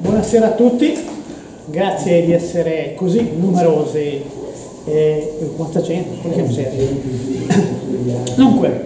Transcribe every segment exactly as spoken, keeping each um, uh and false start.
Buonasera a tutti, grazie di essere così numerosi. Eh, quanta gente? Dunque,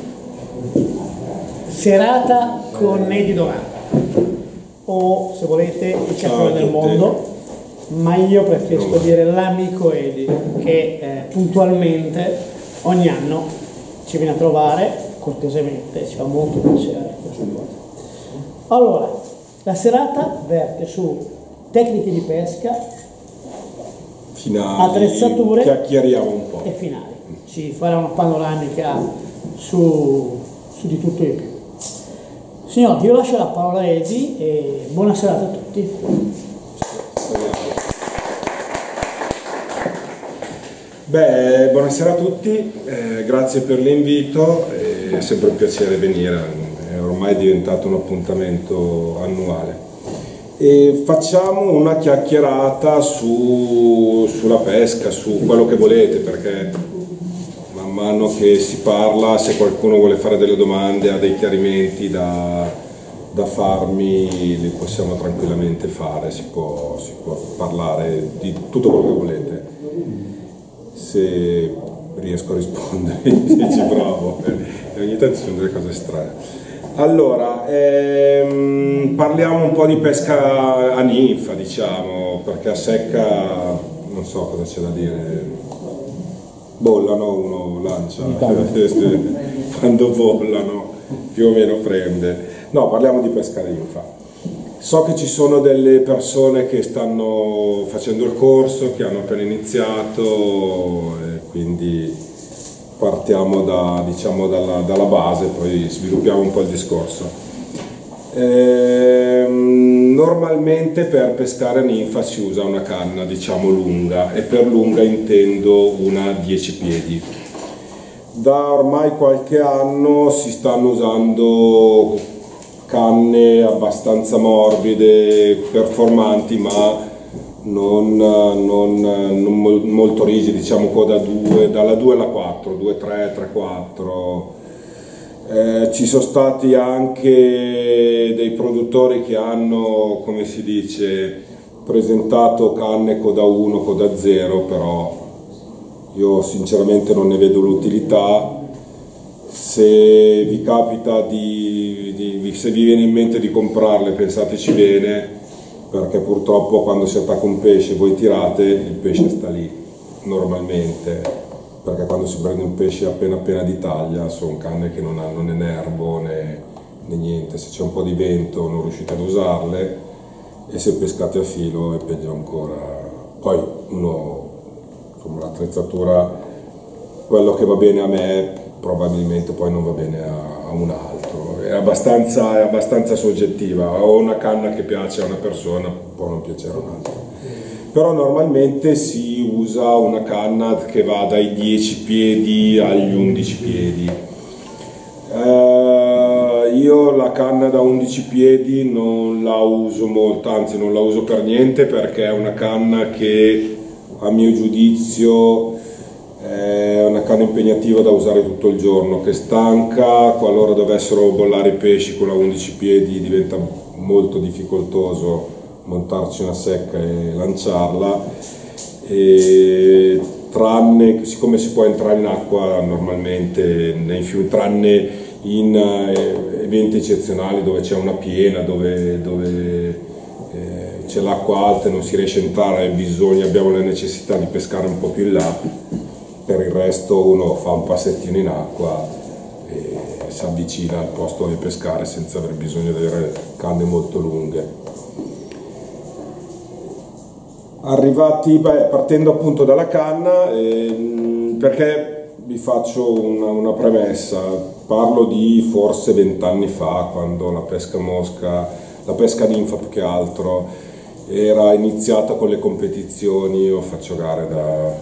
serata con Edi Doran, o se volete il campione del mondo, ma io preferisco dire l'amico Edi, che eh, puntualmente ogni anno ci viene a trovare cortesemente, ci fa molto piacere questa cosa. Allora, la serata verte su tecniche di pesca, finali, attrezzature, chiacchieriamo un po' e finali. Ci farà una panoramica su, su di tutto e di più. Signori, io lascio la parola a Edi e buona serata a tutti. Beh, buonasera a tutti, eh, grazie per l'invito, è sempre un piacere venire. È ormai diventato un appuntamento annuale e facciamo una chiacchierata su, sulla pesca, su quello che volete, perché man mano che si parla, se qualcuno vuole fare delle domande, ha dei chiarimenti da, da farmi, li possiamo tranquillamente fare, si può, si può parlare di tutto quello che volete. Se riesco a rispondere ci provo, e ogni tanto sono delle cose strane. Allora, ehm, parliamo un po' di pesca a ninfa, diciamo, perché a secca non so cosa c'è da dire. Bollano, uno lancia, quando bollano più o meno prende. No, parliamo di pesca a ninfa. So che ci sono delle persone che stanno facendo il corso, che hanno appena iniziato, e quindi partiamo da, diciamo, dalla, dalla base, poi sviluppiamo un po' il discorso. Ehm, normalmente per pescare a ninfa si usa una canna, diciamo, lunga, e per lunga intendo una dieci piedi. Da ormai qualche anno si stanno usando canne abbastanza morbide, performanti, ma non, non, non molto rigide, diciamo coda due, dalla due alla quattro, due tre, tre quattro. Eh, ci sono stati anche dei produttori che hanno, come si dice, presentato canne coda uno, coda zero, però io sinceramente non ne vedo l'utilità. Se vi capita di, di, se vi viene in mente di comprarle, pensateci bene, perché purtroppo quando si attacca un pesce e voi tirate, il pesce sta lì normalmente, perché quando si prende un pesce appena appena di taglia sono canne che non hanno né nervo né, né niente. Se c'è un po' di vento non riuscite ad usarle, e se pescate a filo è peggio ancora. Poi uno, insomma, l'attrezzatura, quello che va bene a me probabilmente poi non va bene a, a un altro, è abbastanza, è abbastanza soggettiva. Ho una canna che piace a una persona, può non piacere a un'altra, però normalmente si usa una canna che va dai dieci piedi agli undici piedi. Eh, io la canna da undici piedi non la uso molto, anzi non la uso per niente, perché è una canna che a mio giudizio è una canna impegnativa da usare tutto il giorno, che stanca. Qualora dovessero bollare i pesci con la undici piedi diventa molto difficoltoso montarci una secca e lanciarla, e tranne, siccome si può entrare in acqua normalmente nei fiumi, tranne in eventi eccezionali dove c'è una piena, dove, dove eh, c'è l'acqua alta e non si riesce a entrare e bisogna, abbiamo la necessità di pescare un po' più in là. Per il resto uno fa un passettino in acqua e si avvicina al posto dove pescare senza aver bisogno di avere canne molto lunghe. Arrivati, beh, partendo appunto dalla canna, eh, perché vi faccio una, una premessa, parlo di forse vent'anni fa, quando la pesca mosca, la pesca ninfa più che altro, era iniziata con le competizioni. Io faccio gare da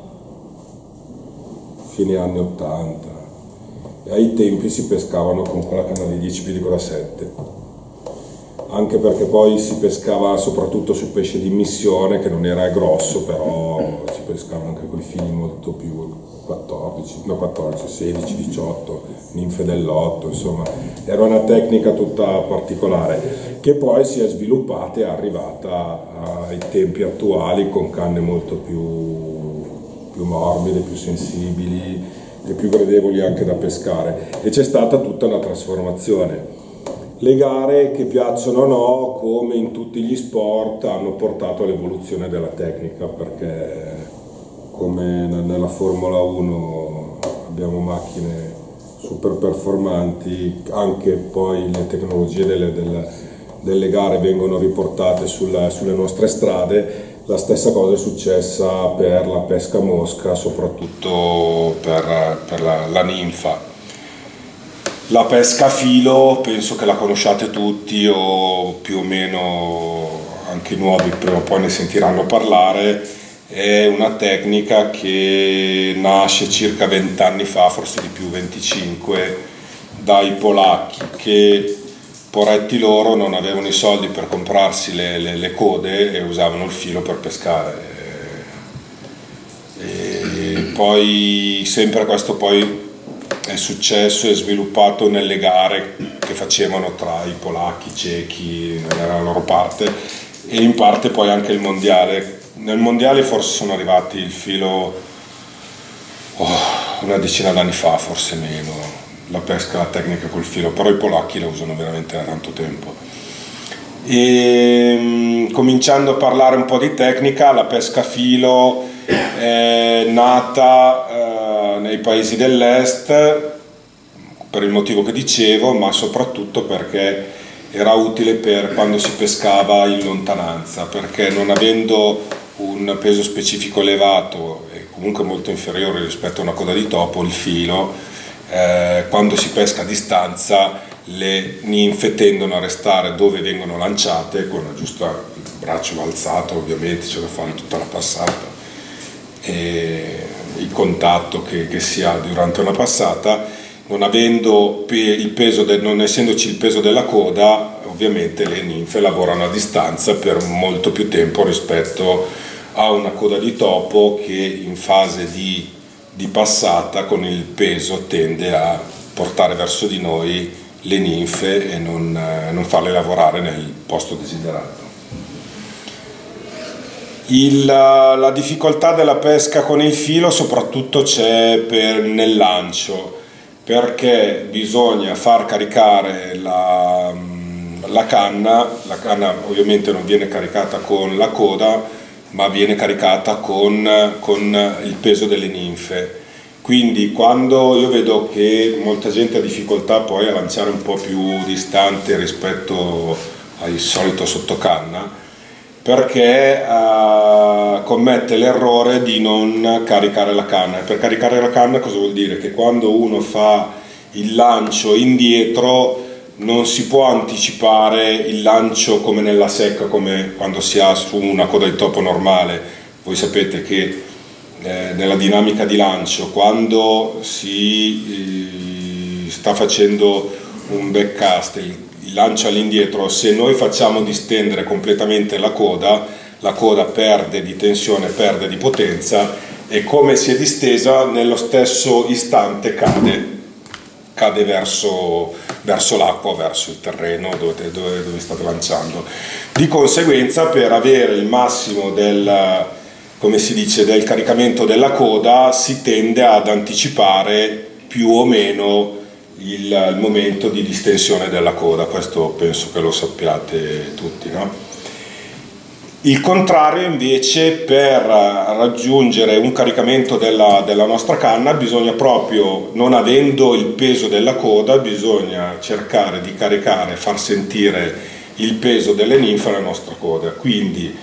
fine anni ottanta, e ai tempi si pescavano con quella canna di dieci piedi con la sette, anche perché poi si pescava soprattutto su pesce di immissione, che non era grosso, però si pescava anche con i fili molto più quattordici, no quattordici, sedici, diciotto, ninfe del lotto, insomma, era una tecnica tutta particolare che poi si è sviluppata e è arrivata ai tempi attuali con canne molto più, più morbide, più sensibili e più gradevoli anche da pescare, e c'è stata tutta una trasformazione. Le gare, che piacciono o no, come in tutti gli sport, hanno portato all'evoluzione della tecnica, perché come nella Formula uno abbiamo macchine super performanti, anche poi le tecnologie delle, delle, delle gare vengono riportate sulla, sulle nostre strade. La stessa cosa è successa per la pesca a mosca, soprattutto per, per la, la ninfa. La pesca a filo penso che la conosciate tutti, o più o meno anche i nuovi prima o poi ne sentiranno parlare. È una tecnica che nasce circa vent'anni fa, forse di più, venticinque, dai polacchi che, poretti loro, non avevano i soldi per comprarsi le, le, le code e usavano il filo per pescare. E poi sempre questo poi è successo e sviluppato nelle gare che facevano tra i polacchi, i cechi, nella loro parte, e in parte poi anche il mondiale. Nel mondiale forse sono arrivati il filo oh, una decina d'anni fa, forse meno, la pesca, la tecnica col filo, però i polacchi la usano veramente da tanto tempo. E, cominciando a parlare un po' di tecnica, la pesca a filo è nata eh, nei paesi dell'est per il motivo che dicevo, ma soprattutto perché era utile per quando si pescava in lontananza, perché non avendo un peso specifico elevato e comunque molto inferiore rispetto a una coda di topo, il filo, eh, quando si pesca a distanza, le ninfe tendono a restare dove vengono lanciate, con la giusta, il braccio alzato, ovviamente c'è da fare tutta la passata e il contatto che, che si ha durante una passata. Non avendo il peso del, non essendoci il peso della coda, ovviamente le ninfe lavorano a distanza per molto più tempo rispetto a una coda di topo che in fase di, di passata con il peso tende a portare verso di noi le ninfe e non, non farle lavorare nel posto desiderato. Il, la difficoltà della pesca con il filo soprattutto c'è per, nel lancio, perché bisogna far caricare la, la canna, la canna ovviamente non viene caricata con la coda, ma viene caricata con, con il peso delle ninfe. Quindi quando io vedo che molta gente ha difficoltà poi a lanciare un po' più distante rispetto al solito sottocanna, perché uh, commette l'errore di non caricare la canna. Per caricare la canna cosa vuol dire? Che quando uno fa il lancio indietro non si può anticipare il lancio come nella secca, come quando si ha su una coda di topo normale. Voi sapete che eh, nella dinamica di lancio, quando si eh, sta facendo un backcast, il, il lancio all'indietro, se noi facciamo distendere completamente la coda, la coda perde di tensione, perde di potenza, e come si è distesa nello stesso istante cade. cade verso, verso l'acqua, verso il terreno dove, dove, dove state lanciando. Di conseguenza, per avere il massimo del, come si dice, del caricamento della coda, si tende ad anticipare più o meno il, il momento di distensione della coda. Questo penso che lo sappiate tutti, no? Il contrario invece, per raggiungere un caricamento della, della nostra canna, bisogna proprio, non avendo il peso della coda, bisogna cercare di caricare, far sentire il peso delle ninfe alla nostra coda. Quindi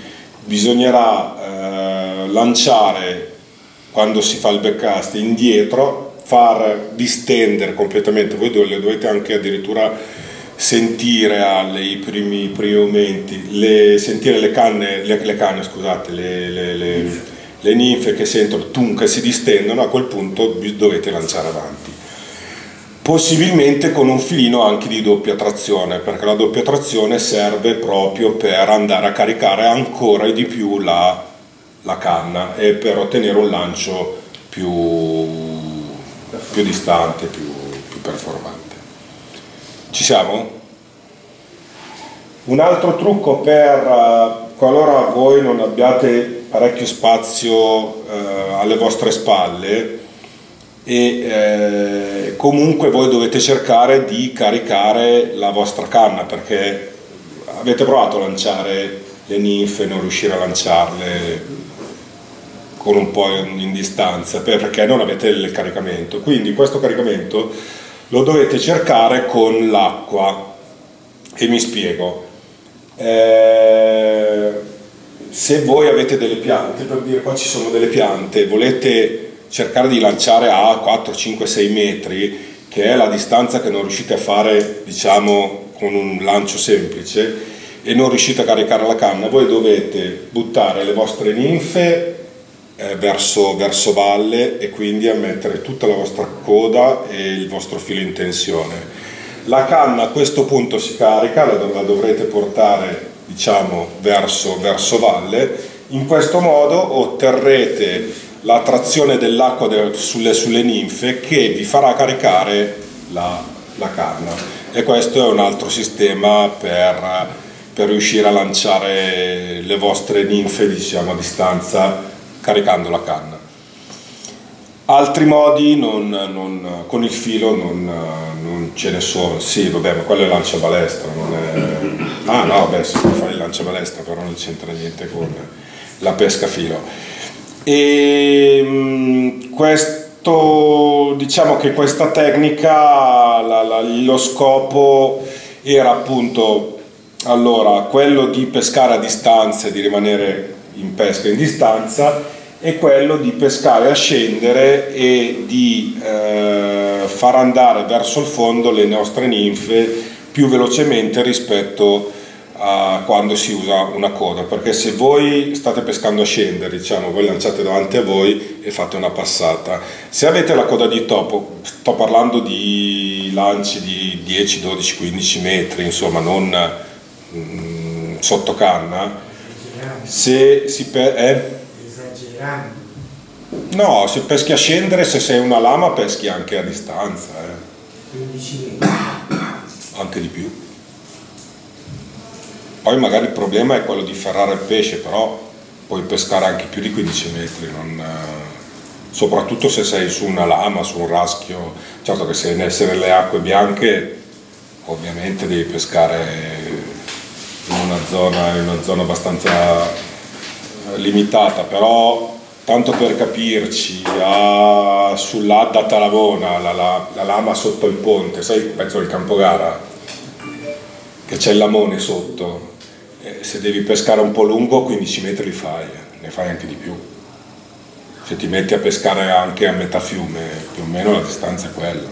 bisognerà eh, lanciare, quando si fa il backcast, indietro, far distendere completamente. Voi dovete anche addirittura sentire alle, i primi, primi momenti, le, sentire le canne, le, le canne scusate, le, le, le, le ninfe che sentono tum, che si distendono. A quel punto dovete lanciare avanti, possibilmente con un filino anche di doppia trazione, perché la doppia trazione serve proprio per andare a caricare ancora di più la, la canna e per ottenere un lancio più, più distante, più, più performante. Ci siamo? Un altro trucco per qualora voi non abbiate parecchio spazio eh, alle vostre spalle e eh, comunque voi dovete cercare di caricare la vostra canna, perché avete provato a lanciare le ninfe e non riuscire a lanciarle con un po' in distanza perché non avete il caricamento. Quindi questo caricamento lo dovete cercare con l'acqua, e mi spiego. Eh, se voi avete delle piante, per dire qua ci sono delle piante, volete cercare di lanciare a quattro, cinque, sei metri, che è la distanza che non riuscite a fare, diciamo, con un lancio semplice, e non riuscite a caricare la canna, voi dovete buttare le vostre ninfe eh, verso, verso valle e quindi ammettere tutta la vostra coda e il vostro filo in tensione. La canna a questo punto si carica, la, dov la dovrete portare, diciamo, verso, verso valle. In questo modo otterrete la trazione dell'acqua sulle, sulle ninfe che vi farà caricare la, la canna, e questo è un altro sistema per, per riuscire a lanciare le vostre ninfe, diciamo, a distanza caricando la canna. Altri modi non, non, con il filo non, non ce ne sono. Sì, vabbè, ma quello è lancia balestra, non è... Ah no, vabbè, si può fare il lancia balestra, però non c'entra niente con la pesca filo. E mh, questo, diciamo che questa tecnica, la, la, lo scopo era appunto, allora, quello di pescare a distanza e di rimanere in pesca in distanza, è quello di pescare a scendere e di eh, far andare verso il fondo le nostre ninfe più velocemente rispetto a quando si usa una coda, perché se voi state pescando a scendere, diciamo, voi lanciate davanti a voi e fate una passata, se avete la coda di topo, sto parlando di lanci di dieci, dodici, quindici metri, insomma non mm, sotto canna, se si pe eh? No, se peschi a scendere, se sei una lama peschi anche a distanza, eh. quindici metri. Anche di più. Poi magari il problema è quello di ferrare il pesce, però puoi pescare anche più di quindici metri, non, eh, soprattutto se sei su una lama, su un raschio. Certo che se essere nelle acque bianche ovviamente devi pescare in una zona, in una zona abbastanza limitata, però tanto per capirci, sull'Adda Talavona, la, la, la lama sotto il ponte, sai il pezzo del Campogara che c'è il lamone sotto, eh, se devi pescare un po' lungo quindici metri li fai, eh, ne fai anche di più. Se ti metti a pescare anche a metà fiume, più o meno la distanza è quella.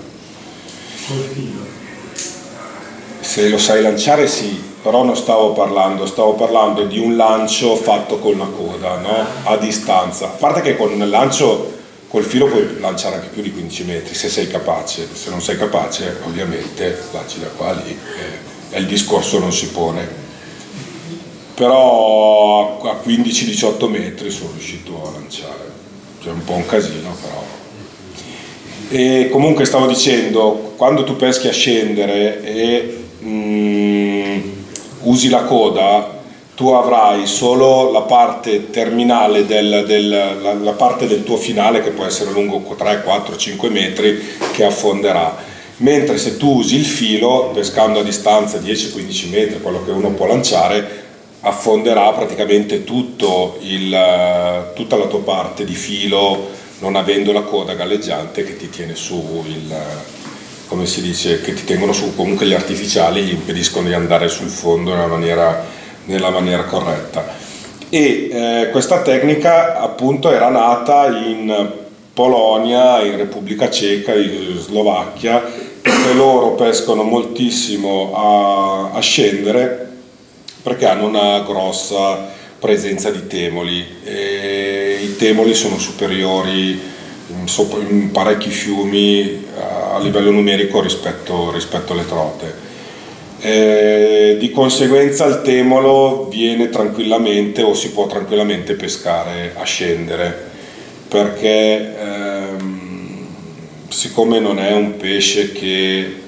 Se lo sai lanciare sì, però non stavo parlando, stavo parlando di un lancio fatto con la coda, no? A distanza. A parte che con il lancio, col filo puoi lanciare anche più di quindici metri, se sei capace. Se non sei capace, ovviamente, lanci da qua lì e il discorso non si pone. Però a quindici diciotto metri sono riuscito a lanciare. C'è un po' un casino, però. E comunque stavo dicendo, quando tu peschi a scendere e mm, usi la coda, tu avrai solo la parte terminale, del, del, la, la parte del tuo finale, che può essere lungo tre, quattro, cinque metri, che affonderà. Mentre se tu usi il filo, pescando a distanza dieci quindici metri, quello che uno può lanciare, affonderà praticamente tutto il, tutta la tua parte di filo, non avendo la coda galleggiante che ti tiene su il... come si dice, che ti tengono su, comunque gli artificiali gli impediscono di andare sul fondo nella maniera, nella maniera corretta. E eh, questa tecnica appunto era nata in Polonia, in Repubblica Ceca, in Slovacchia, perché loro pescano moltissimo a, a scendere, perché hanno una grossa presenza di temoli, e i temoli sono superiori in, in parecchi fiumi a livello numerico rispetto, rispetto alle trote. E di conseguenza il temolo viene tranquillamente, o si può tranquillamente pescare a scendere, perché ehm, siccome non è un pesce che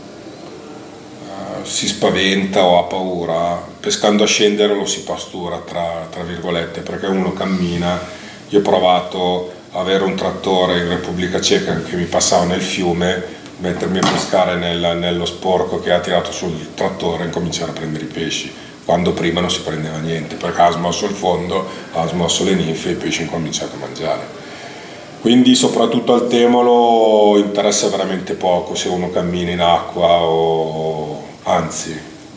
si spaventa o ha paura, pescando a scendere lo si pastura tra, tra virgolette, perché uno cammina. Io ho provato a avere un trattore in Repubblica Ceca che mi passava nel fiume, mettermi a pescare nel, nello sporco che ha tirato sul trattore e cominciare a prendere i pesci, quando prima non si prendeva niente, perché ha smosso il fondo, ha smosso le ninfe e i pesci hanno cominciato a mangiare. Quindi soprattutto al temolo interessa veramente poco se uno cammina in acqua o anzi,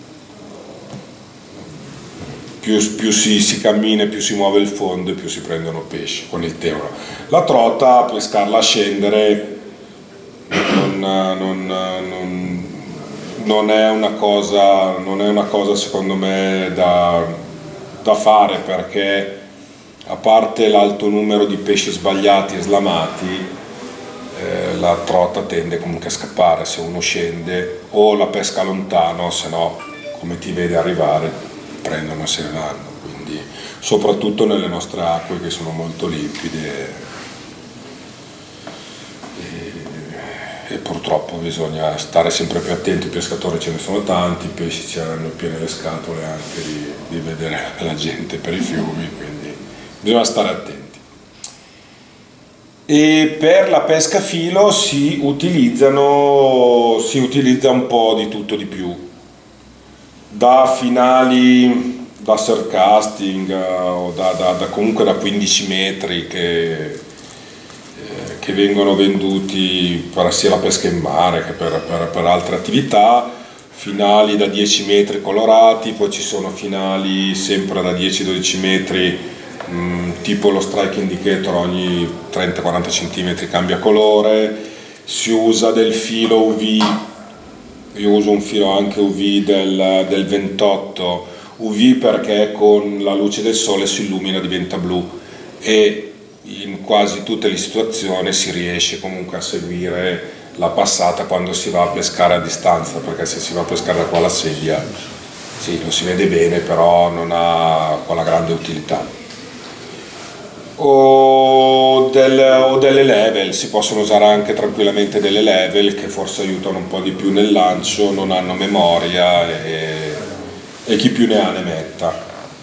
più, più si, si cammina, più si muove il fondo e più si prendono pesci con il temolo. La trota, pescarla a scendere, non, non, non, non, è una cosa, non è una cosa secondo me da, da fare, perché a parte l'alto numero di pesci sbagliati e slamati, Eh, la trota tende comunque a scappare se uno scende o la pesca lontano, se no come ti vede arrivare prendono e se ne vanno. Quindi soprattutto nelle nostre acque che sono molto limpide e, e purtroppo bisogna stare sempre più attenti. I pescatori ce ne sono tanti, i pesci ci hanno piene le scatole anche di, di vedere la gente per i fiumi, quindi bisogna stare attenti. E per la pesca a filo si utilizzano si utilizza un po' di tutto di più, da finali da surfcasting o da, da, da comunque da quindici metri che, eh, che vengono venduti per sia la pesca in mare che per, per, per altre attività, finali da dieci metri colorati, poi ci sono finali sempre da dieci dodici metri, tipo lo strike indicator ogni trenta quaranta centimetri cambia colore. Si usa del filo U V, io uso un filo anche U V del, del ventotto, U V perché con la luce del sole si illumina, diventa blu e in quasi tutte le situazioni si riesce comunque a seguire la passata quando si va a pescare a distanza, perché se si va a pescare da qua alla sedia sì, lo si vede bene, però non ha quella grande utilità. O, del, o delle level, si possono usare anche tranquillamente delle level che forse aiutano un po' di più nel lancio, non hanno memoria e, e chi più ne ha ne metta.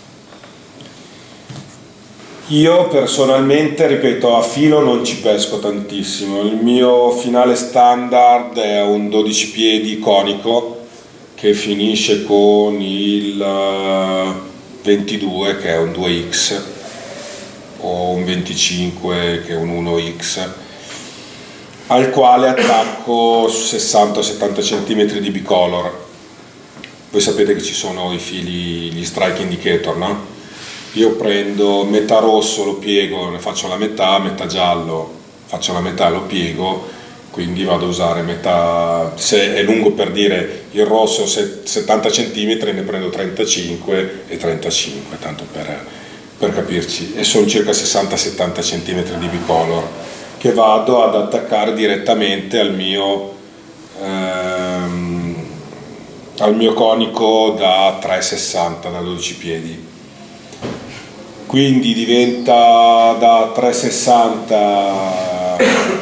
Io personalmente, ripeto, a filo non ci pesco tantissimo, il mio finale standard è un dodici piedi conico che finisce con il ventidue che è un due X o un venticinque che è un uno X, al quale attacco sessanta settanta centimetri di bicolor. Voi sapete che ci sono i fili, gli strike indicator, no? Io prendo metà rosso, lo piego, ne faccio la metà, metà giallo, faccio la metà e lo piego, quindi vado a usare metà, se è lungo per dire il rosso settanta centimetri ne prendo trentacinque e trentacinque, tanto per... per capirci, e sono circa sessanta settanta centimetri di bicolor che vado ad attaccare direttamente al mio, ehm, al mio conico da tre sessanta, da dodici piedi. Quindi diventa da tre sessanta,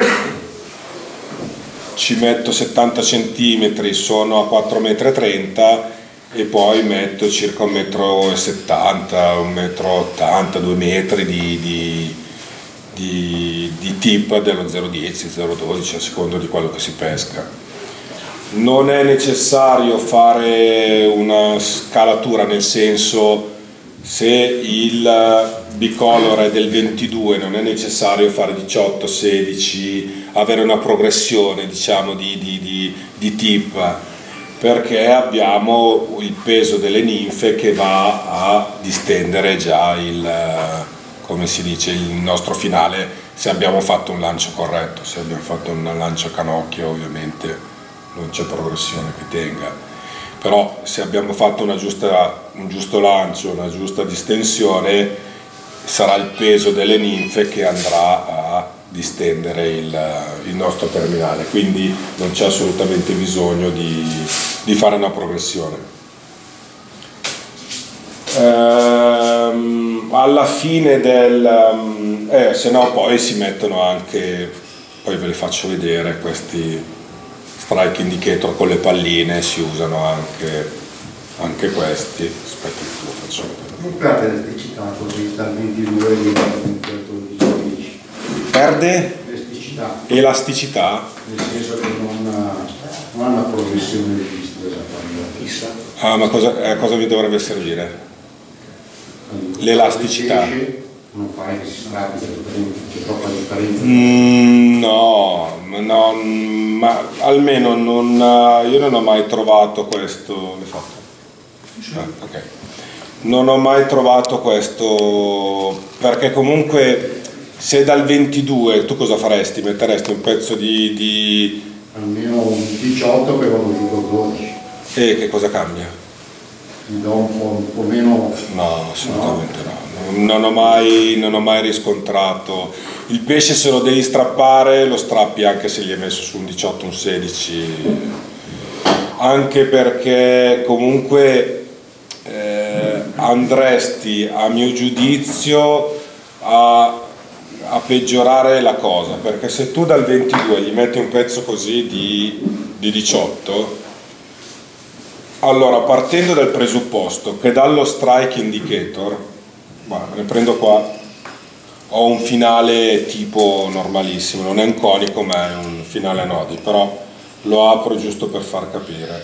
ci metto settanta centimetri, sono a quattro virgola trenta metri e poi metto circa un metro e settanta, un metro e ottanta, due metri di, di, di, di tip dello zero virgola dieci, zero virgola dodici a seconda di quello che si pesca. Non è necessario fare una scalatura, nel senso, se il bicolor è del ventidue non è necessario fare diciotto, sedici, avere una progressione, diciamo, di, di, di, di tip, perché abbiamo il peso delle ninfe che va a distendere già il, come si dice, il nostro finale, se abbiamo fatto un lancio corretto. Se abbiamo fatto un lancio a canocchio ovviamente non c'è progressione che tenga, però se abbiamo fatto una giusta, un giusto lancio, una giusta distensione, sarà il peso delle ninfe che andrà a distendere il, il nostro terminale, quindi non c'è assolutamente bisogno di, di fare una progressione. Ehm, alla fine del... Eh, se no poi si mettono anche poi ve le faccio vedere. Questi strike indicator con le palline si usano anche, anche questi. Aspetta che lo faccio vedere. Non perde elasticità così dal ventidue al dodici? Perde Elasticità. Elasticità? Nel senso che non, non ha una progressione di vista chissà. Ah, ma cosa, a cosa vi dovrebbe servire? L'elasticità? Non fai che si strappi, c'è troppa differenza? Mm, no, no, ma almeno non, io non ho mai trovato questo. L'hai fatto? Ah, ok. Non ho mai trovato questo, perché comunque se dal ventidue tu cosa faresti? Metteresti un pezzo di... di... almeno un diciotto che vado giù col dodici. E che cosa cambia? Mi do un po', un po' meno... No, assolutamente no. no. Non, ho mai, non ho mai riscontrato. Il pesce, se lo devi strappare, lo strappi anche se gli hai messo su un diciotto, un sedici. Anche perché comunque eh, andresti, a mio giudizio, a, a peggiorare la cosa. Perché se tu dal ventidue gli metti un pezzo così di, di diciotto... Allora, partendo dal presupposto che dallo strike indicator, guarda, ne prendo qua, ho un finale tipo normalissimo, non è un conico ma è un finale a nodi, però lo apro giusto per far capire.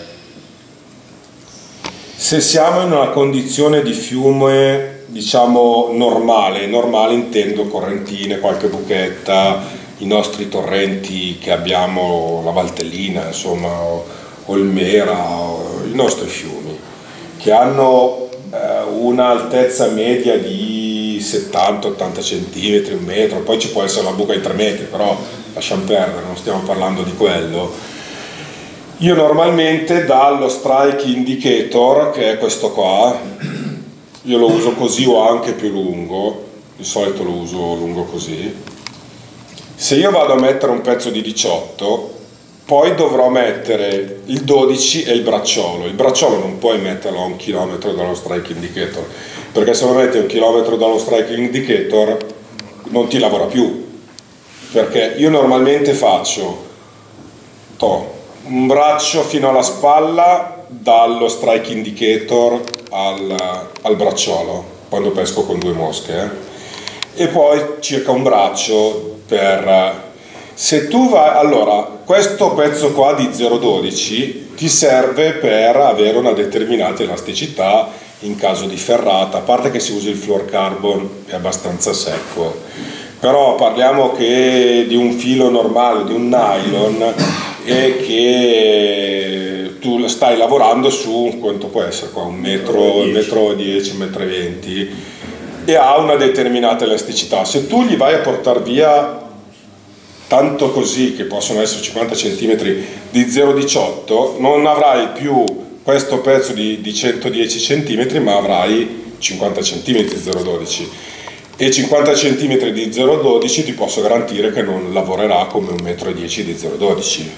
Se siamo in una condizione di fiume, diciamo, normale, normale intendo correntine, qualche buchetta, i nostri torrenti che abbiamo, la Valtellina, insomma, o, o il Mera, o i nostri fiumi, che hanno eh, un'altezza media di settanta ottanta centimetri, un metro, poi ci può essere una buca di tre metri, però lasciamo perdere, non stiamo parlando di quello. Io normalmente dallo strike indicator, che è questo qua, io lo uso così o anche più lungo, di solito lo uso lungo così. Se io vado a mettere un pezzo di diciotto, poi dovrò mettere il dodici e il bracciolo. Il bracciolo non puoi metterlo a un chilometro dallo strike indicator, perché se lo metti a un chilometro dallo strike indicator non ti lavora più. Perché io normalmente faccio to, un braccio fino alla spalla dallo strike indicator al, al bracciolo, quando pesco con due mosche, eh? E poi circa un braccio per... Se tu vai, allora, questo pezzo qua di zero virgola dodici ti serve per avere una determinata elasticità in caso di ferrata, a parte che si usa il fluorocarbon, è abbastanza secco, però parliamo che di un filo normale, di un nylon, e che tu stai lavorando su, quanto può essere qua, un metro, un metro dieci, un metro e venti, e ha una determinata elasticità. Se tu gli vai a portare via tanto così, che possono essere cinquanta centimetri di zero virgola diciotto, non avrai più questo pezzo di, di centodieci centimetri, ma avrai cinquanta centimetri di zero virgola dodici, e cinquanta centimetri di zero virgola dodici ti posso garantire che non lavorerà come un metro e dieci di zero virgola dodici.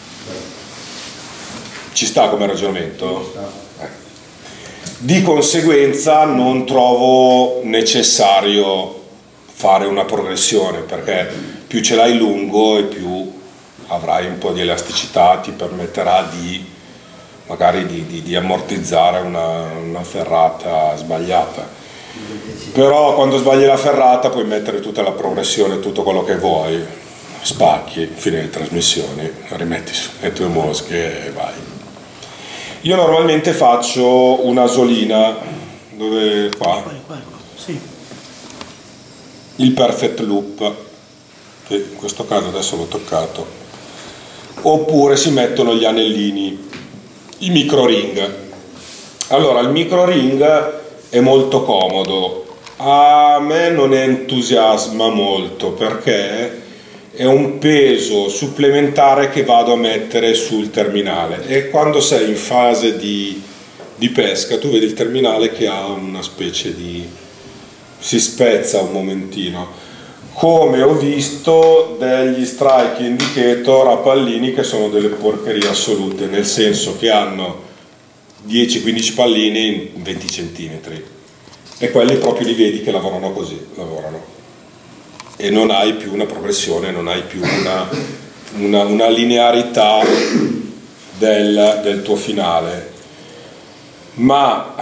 Ci sta come ragionamento? Eh. Di conseguenza non trovo necessario fare una progressione, perché più ce l'hai lungo e più avrai un po' di elasticità, ti permetterà di magari di, di, di ammortizzare una, una ferrata sbagliata. Però quando sbagli la ferrata puoi mettere tutta la progressione, tutto quello che vuoi, spacchi, fine le trasmissioni, rimetti su le tue mosche e vai. Io normalmente faccio una solina, dove qua? Sì. Il perfect loop, che in questo caso adesso l'ho toccato, oppure si mettono gli anellini, i micro ring. Allora, il micro ring è molto comodo, a me non entusiasma molto perché è un peso supplementare che vado a mettere sul terminale, e quando sei in fase di, di pesca tu vedi il terminale che ha una specie di... si spezza un momentino, come ho visto degli strike indicator a pallini che sono delle porcherie assolute, nel senso che hanno dieci quindici pallini in venti centimetri, e quelli proprio li vedi che lavorano così, lavorano. E e non hai più una progressione, non hai più una, una, una linearità del, del tuo finale. Ma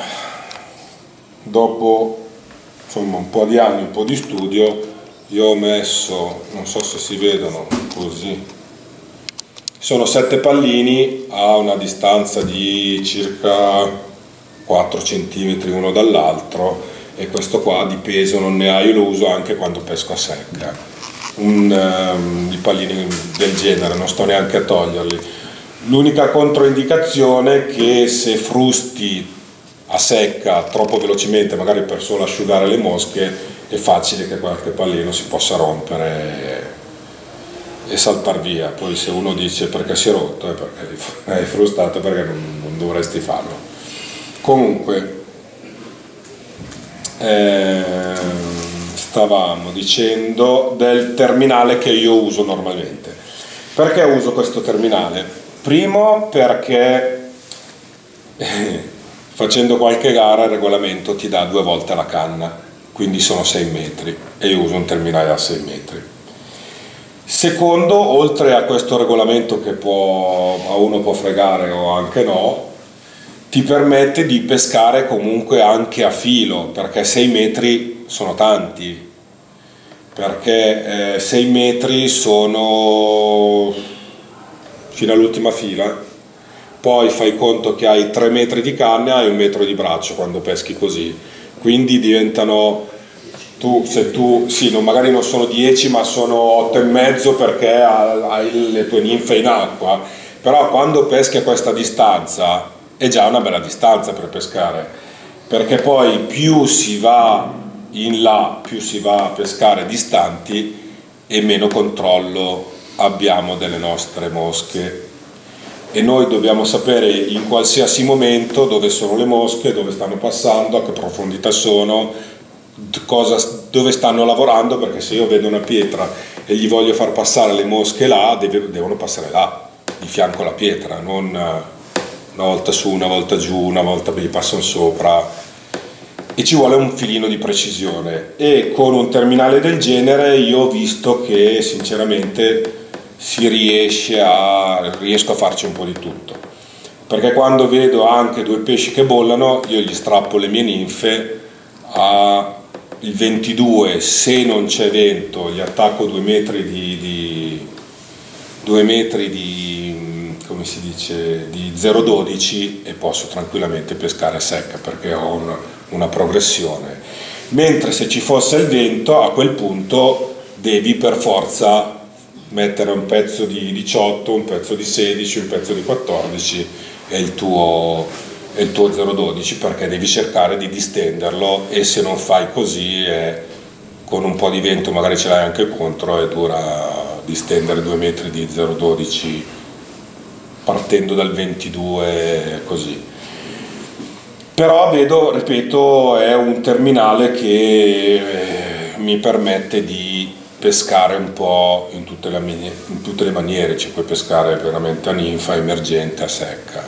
dopo insomma un po' di anni, un po' di studio, io ho messo, non so se si vedono così, sono sette pallini a una distanza di circa quattro centimetri uno dall'altro, e questo qua di peso non ne ha, io lo uso anche quando pesco a secca, un, um, di pallini del genere, non sto neanche a toglierli. L'unica controindicazione è che se frusti a secca troppo velocemente, magari per solo asciugare le mosche, è facile che qualche pallino si possa rompere e, e saltar via. Poi se uno dice perché si è rotto è perché hai frustato, perché non, non dovresti farlo. Comunque eh, stavamo dicendo del terminale che io uso normalmente. Perché uso questo terminale? Primo perché eh, facendo qualche gara il regolamento ti dà due volte la canna, quindi sono sei metri e io uso un terminale a sei metri. Secondo, oltre a questo regolamento che può, a uno può fregare o anche no, ti permette di pescare comunque anche a filo, perché sei metri sono tanti, perché eh, sei metri sono fino all'ultima fila. Poi fai conto che hai tre metri di canna e hai un metro di braccio quando peschi così, quindi diventano, tu, se tu, sì, non, magari non sono dieci ma sono otto e mezzo perché hai le tue ninfe in acqua, però quando peschi a questa distanza è già una bella distanza per pescare, perché poi più si va in là, più si va a pescare distanti e meno controllo abbiamo delle nostre mosche. E noi dobbiamo sapere in qualsiasi momento dove sono le mosche, dove stanno passando, a che profondità sono, cosa, dove stanno lavorando, perché se io vedo una pietra e gli voglio far passare le mosche là, deve, devono passare là, di fianco alla pietra, non una volta su, una volta giù, una volta gli passano sopra, e ci vuole un filino di precisione. E con un terminale del genere io ho visto che sinceramente si riesce a, riesco a farci un po' di tutto, perché quando vedo anche due pesci che bollano io gli strappo le mie ninfe a il ventidue, se non c'è vento gli attacco due metri di, di due metri di, come si dice, di zero virgola dodici e posso tranquillamente pescare a secca perché ho una, una progressione. Mentre se ci fosse il vento, a quel punto devi per forza mettere un pezzo di diciotto, un pezzo di sedici, un pezzo di quattordici e il tuo, e il tuo zero virgola dodici, perché devi cercare di distenderlo, e se non fai così eh, con un po' di vento magari ce l'hai anche contro e dura distendere due metri di zero virgola dodici partendo dal ventidue così. Però vedo, ripeto, è un terminale che eh, mi permette di pescare un po' in tutte le, in tutte le maniere, ci puoi pescare veramente a ninfa, emergente, a secca.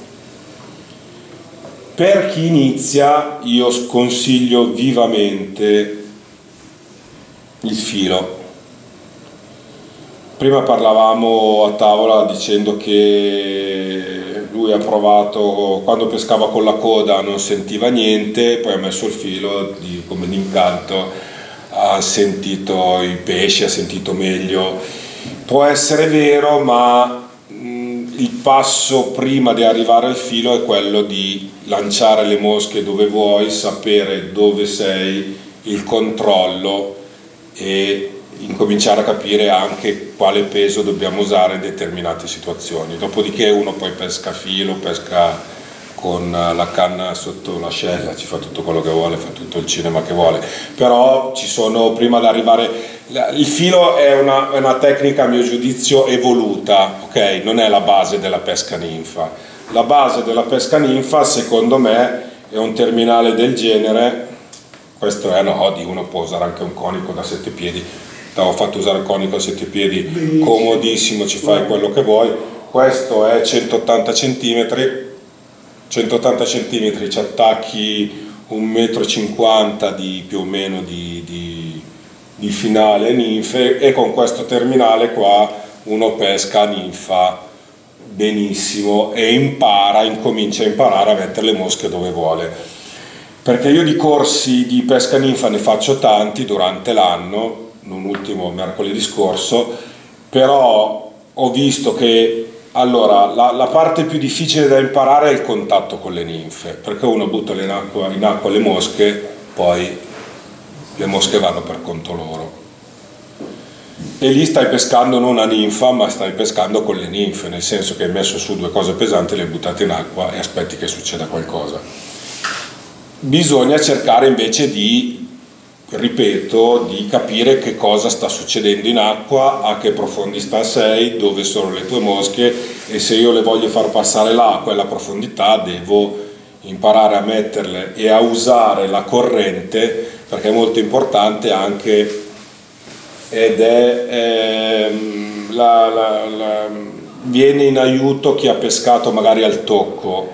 Per chi inizia io sconsiglio vivamente il filo. Prima parlavamo a tavola dicendo che lui ha provato, quando pescava con la coda non sentiva niente, poi ha messo il filo di, come d'incanto, ha sentito i pesci, ha sentito meglio. Può essere vero, ma mh, il passo prima di arrivare al filo è quello di lanciare le mosche dove vuoi, sapere dove sei, il controllo, e incominciare a capire anche quale peso dobbiamo usare in determinate situazioni. Dopodiché uno poi pesca a filo, pesca con la canna sotto l'ascella, ci fa tutto quello che vuole, fa tutto il cinema che vuole, però ci sono, prima di arrivare, il filo è una, è una tecnica a mio giudizio evoluta, ok? Non è la base della pesca ninfa. La base della pesca ninfa secondo me è un terminale del genere. Questo è Nodi, uno può usare anche un conico da sette piedi, t'avevo fatto usare il conico a sette piedi, comodissimo, ci fai quello che vuoi. Questo è centottanta centimetri, centottanta centimetri, ci attacchi un metro e cinquanta di più o meno di, di, di finale ninfe, e con questo terminale qua uno pesca ninfa benissimo e impara, incomincia a imparare a mettere le mosche dove vuole. Perché io di corsi di pesca ninfa ne faccio tanti durante l'anno, non ultimo mercoledì scorso, però ho visto che allora la, la parte più difficile da imparare è il contatto con le ninfe, perché uno butta in acqua, in acqua le mosche, poi le mosche vanno per conto loro. E lì stai pescando non una ninfa, ma stai pescando con le ninfe, nel senso che hai messo su due cose pesanti, le hai buttate in acqua e aspetti che succeda qualcosa. Bisogna cercare invece di, ripeto, di capire che cosa sta succedendo in acqua, a che profondità sei, dove sono le tue mosche, e se io le voglio far passare l'acqua e la profondità devo imparare a metterle e a usare la corrente, perché è molto importante anche, ed è ehm, la, la, la, viene in aiuto chi ha pescato magari al tocco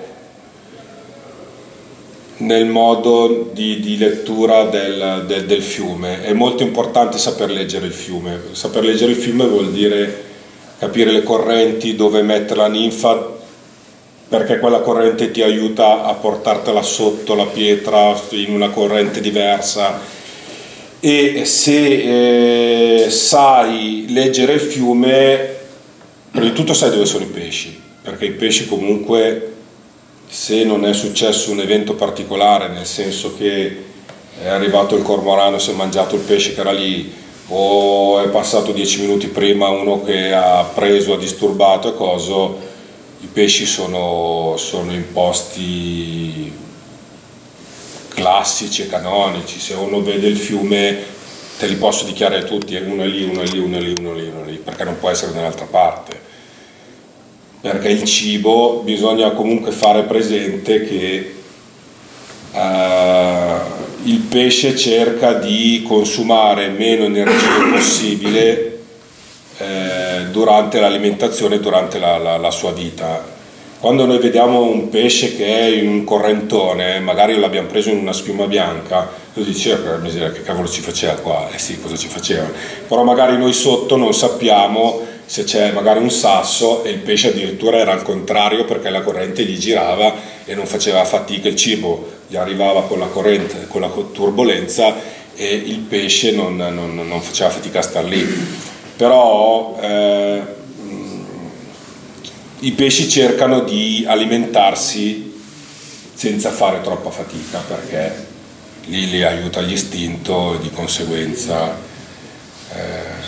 nel modo di, di lettura del, del, del fiume. È molto importante saper leggere il fiume. Saper leggere il fiume vuol dire capire le correnti, dove mettere la ninfa, perché quella corrente ti aiuta a portartela sotto la pietra in una corrente diversa. E se eh, sai leggere il fiume, prima di tutto sai dove sono i pesci, perché i pesci comunque, se non è successo un evento particolare, nel senso che è arrivato il cormorano e si è mangiato il pesce che era lì, o è passato dieci minuti prima uno che ha preso, ha disturbato e coso, i pesci sono, sono in posti classici e canonici. Se uno vede il fiume, te li posso dichiarare tutti, uno è lì, uno è lì, uno è lì, uno è lì, uno è lì, perché non può essere da un'altra parte. Perché il cibo, bisogna comunque fare presente che uh, il pesce cerca di consumare meno energia possibile eh, durante l'alimentazione, durante la, la, la sua vita. Quando noi vediamo un pesce che è in un correntone, magari l'abbiamo preso in una schiuma bianca, tu dici, oh, che cavolo ci faceva qua? Eh sì, cosa ci faceva? Però magari noi sotto non sappiamo se c'è magari un sasso e il pesce addirittura era al contrario, perché la corrente gli girava e non faceva fatica, il cibo gli arrivava con la corrente, con la turbolenza, e il pesce non, non, non faceva fatica a star lì. Però eh, i pesci cercano di alimentarsi senza fare troppa fatica, perché lì li aiuta l'istinto e di conseguenza eh,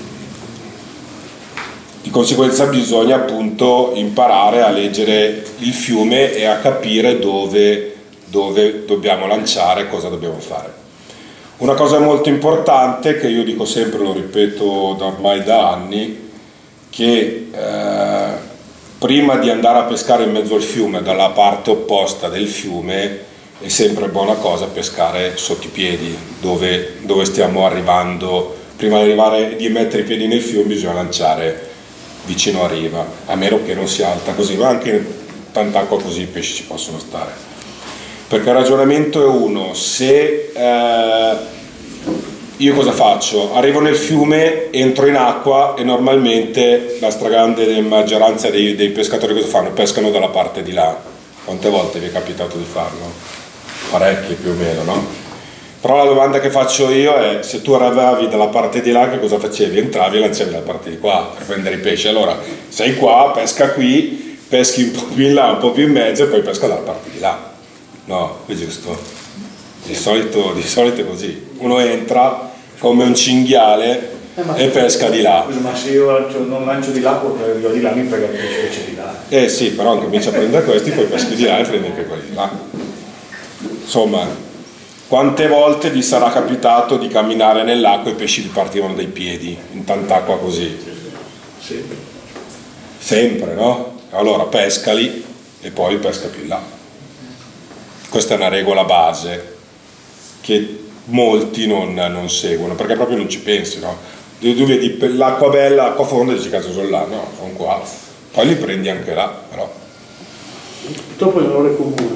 di conseguenza bisogna appunto imparare a leggere il fiume e a capire dove, dove dobbiamo lanciare, cosa dobbiamo fare. Una cosa molto importante che io dico sempre, lo ripeto da ormai da anni, che eh, prima di andare a pescare in mezzo al fiume, dalla parte opposta del fiume, è sempre buona cosa pescare sotto i piedi, dove, dove stiamo arrivando. Prima di arrivare, di mettere i piedi nel fiume, bisogna lanciare vicino a riva, a meno che non sia alta così, ma anche in tanta acqua così i pesci ci possono stare. Perché il ragionamento è uno: se eh, io cosa faccio? Arrivo nel fiume, entro in acqua e normalmente la stragrande maggioranza dei, dei pescatori cosa fanno? Pescano dalla parte di là. Quante volte vi è capitato di farlo? Parecchie più o meno, no? Però la domanda che faccio io è: se tu arrivavi dalla parte di là, che cosa facevi? Entravi e lanciavi dalla parte di qua per prendere i pesci. Allora sei qua, pesca qui, peschi un po' più in là, un po' più in mezzo e poi pesca dalla parte di là. No, è giusto. Di solito, di solito è così. Uno entra come un cinghiale eh, e pesca di là. Scusa, ma se io lancio, non lancio di là, perché arrivo di là mi frega il pesce che c'è di là. Eh sì, però comincia a prendere questi, poi peschi di là e prendi anche quelli di là. Insomma, quante volte vi sarà capitato di camminare nell'acqua e i pesci vi partivano dai piedi, in tant'acqua così? Sempre. Sempre, no? Allora pescali e poi pesca più in là. Questa è una regola base che molti non, non seguono, perché proprio non ci pensi, no? Tu, tu vedi l'acqua bella, l'acqua fonda e dici cazzo sono là, no, sono qua. Poi li prendi anche là, però. Dopo l'errore comune.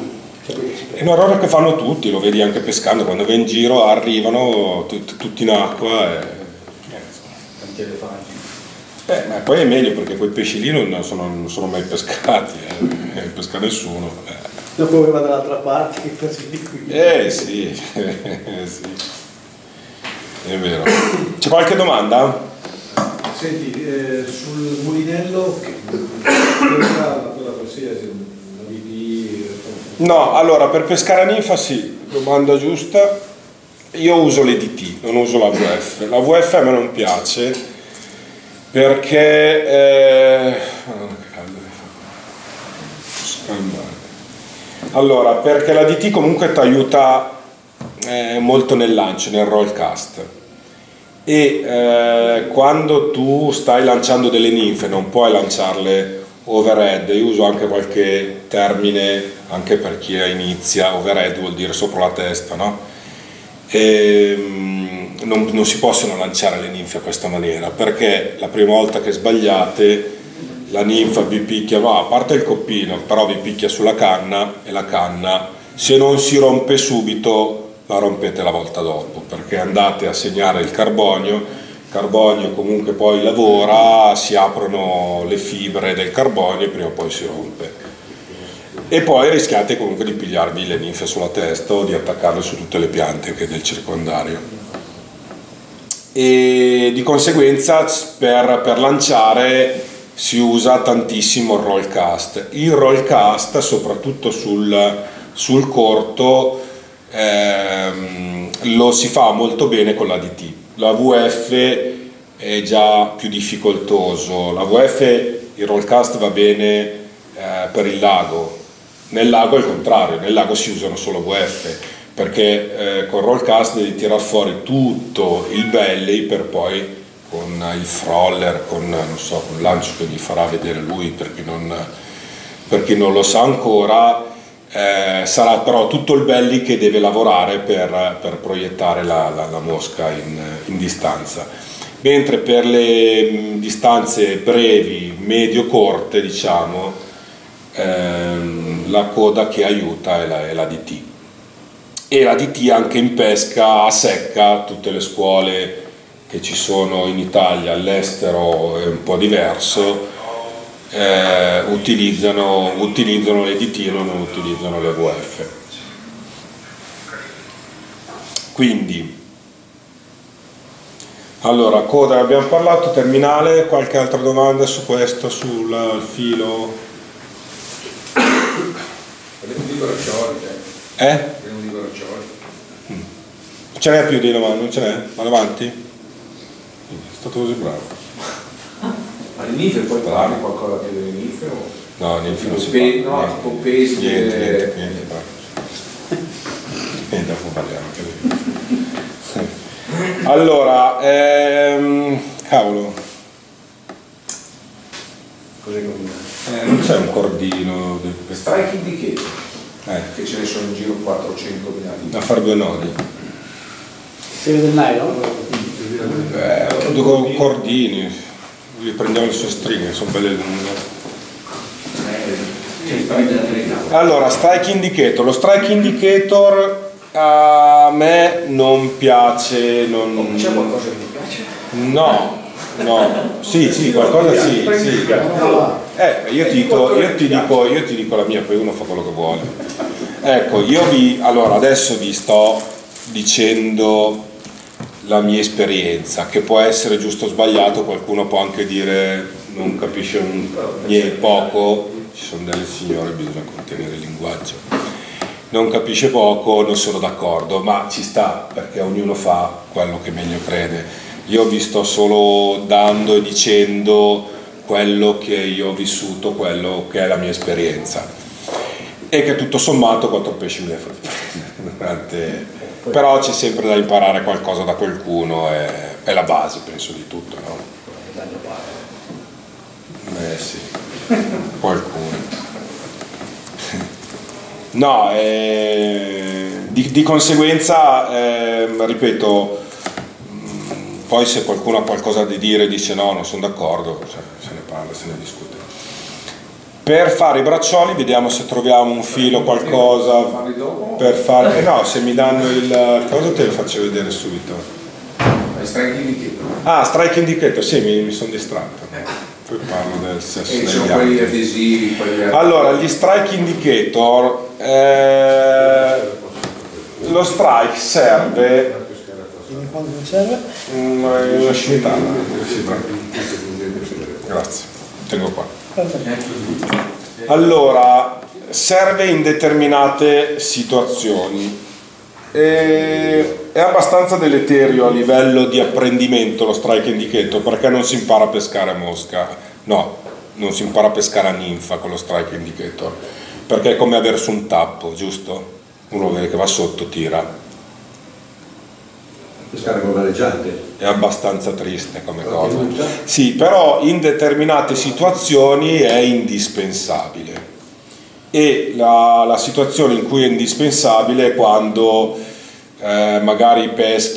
È un errore che fanno tutti, lo vedi anche pescando, quando vai in giro arrivano tut, tutti in acqua e... Tanti elefanti. Eh, ma poi è meglio perché quei pesci lì non sono, non sono mai pescati, eh. pesca nessuno. Eh. Dopo che va dall'altra parte, che così di qui. Eh sì, eh, sì, è vero. C'è qualche domanda? Senti, eh, sul mulinello, quella, quella qualsiasi, la B D... No, allora per pescare a ninfa sì, domanda giusta. Io uso le D T, non uso la V F. La V F a me non piace perché... Eh... Madonna, che caldo che fa. Allora, perché la D T comunque ti aiuta eh, molto nel lancio, nel roll cast. E eh, quando tu stai lanciando delle ninfe non puoi lanciarle overhead. Io uso anche qualche termine anche per chi inizia. Overhead vuol dire sopra la testa, no? E, mm, non, non si possono lanciare le ninfe a questa maniera perché la prima volta che sbagliate la ninfa vi picchia, no, a parte il coppino, però vi picchia sulla canna e la canna se non si rompe subito la rompete la volta dopo, perché andate a segnare il carbonio, il carbonio comunque poi lavora, si aprono le fibre del carbonio e prima o poi si rompe. E poi rischiate comunque di pigliarvi le ninfe sulla testa o di attaccarle su tutte le piante anche del circondario. E di conseguenza per, per lanciare si usa tantissimo il roll cast. Il roll cast, soprattutto sul, sul corto, Ehm, lo si fa molto bene con la D T. La V F è già più difficoltoso. La V F, il roll cast va bene eh, per il lago. Nel lago è il contrario, nel lago si usano solo V F perché eh, con roll cast devi tirar fuori tutto il belly per poi con il froller, con non so, un lancio che vi farà vedere lui per chi non, per chi non lo sa ancora. Eh, sarà però tutto il belly che deve lavorare per, per proiettare la, la, la mosca in, in distanza, mentre per le mh, distanze brevi, medio-corte diciamo, ehm, la coda che aiuta è la, è la D T. E la D T anche in pesca a secca, tutte le scuole che ci sono in Italia, all'estero è un po' diverso. Eh, utilizzano, utilizzano le D T e non utilizzano le V F. Quindi allora coda abbiamo parlato, terminale, qualche altra domanda su questo, sul filo? Parliamo di braccioli, Eh? parliamo di braccioli. Mm. Ce n'è più di domande, non ce n'è? Vado avanti? È stato così bravo. Ma le ninfe poi parli qualcosa più delle ninfe? O... No, ninfe non si Pe parla. no, tipo pesi. Niente, delle... niente, niente, niente, dopo parliamo anche di... Allora, ehm, cavolo. Cos'è che Eh, non c'è un cordino di questa... Strike indicator, Eh, che ce ne sono in giro quattrocentomila di da fare due nodi. Serie del nylon? Eh, due cordini. Li prendiamo le sue stringhe, sono belle lunghe. Allora, strike indicator. Lo strike indicator a me non piace. Non... C'è qualcosa che mi piace? No, no. Sì, sì, qualcosa sì, sì. Eh, io ti dico, io ti dico, io ti dico la mia, poi uno fa quello che vuole. Ecco, io vi, allora adesso vi sto dicendo la mia esperienza, che può essere giusto o sbagliato, qualcuno può anche dire non capisce un, niente, poco, ci sono delle signore, bisogna contenere il linguaggio, non capisce poco, non sono d'accordo, ma ci sta, perché ognuno fa quello che meglio crede. Io vi sto solo dando e dicendo quello che io ho vissuto, quello che è la mia esperienza, e che tutto sommato quattro pesci me ne fa durante... Però c'è sempre da imparare qualcosa da qualcuno, è, è la base, penso, di tutto, no? Eh sì, qualcuno. No, eh, di, di conseguenza, eh, ripeto, mh, poi se qualcuno ha qualcosa da dire dice no, non sono d'accordo, cioè, se ne parla, se ne discute. Per fare i braccioli vediamo se troviamo un filo, qualcosa per fare... Eh no, se mi danno il coso te lo faccio vedere subito. Strike indicator. Ah, strike indicator, sì, mi, mi sono distratto. Poi parlo del sesso E degli sono altri. quelli adesivi, quelli Allora, gli strike indicator, eh, lo strike serve... Quindi quando non serve? Mm, una scimitana. Grazie, tengo qua. Allora, serve in determinate situazioni. E è abbastanza deleterio a livello di apprendimento lo strike indicator, perché non si impara a pescare a mosca, no, non si impara a pescare a ninfa con lo strike indicator, perché è come avere su un tappo, giusto? Uno vede che va sotto, tira. Pescare con valeggiante. È abbastanza triste come cosa. Sì, però in determinate situazioni è indispensabile. E la, la situazione in cui è indispensabile è quando eh, magari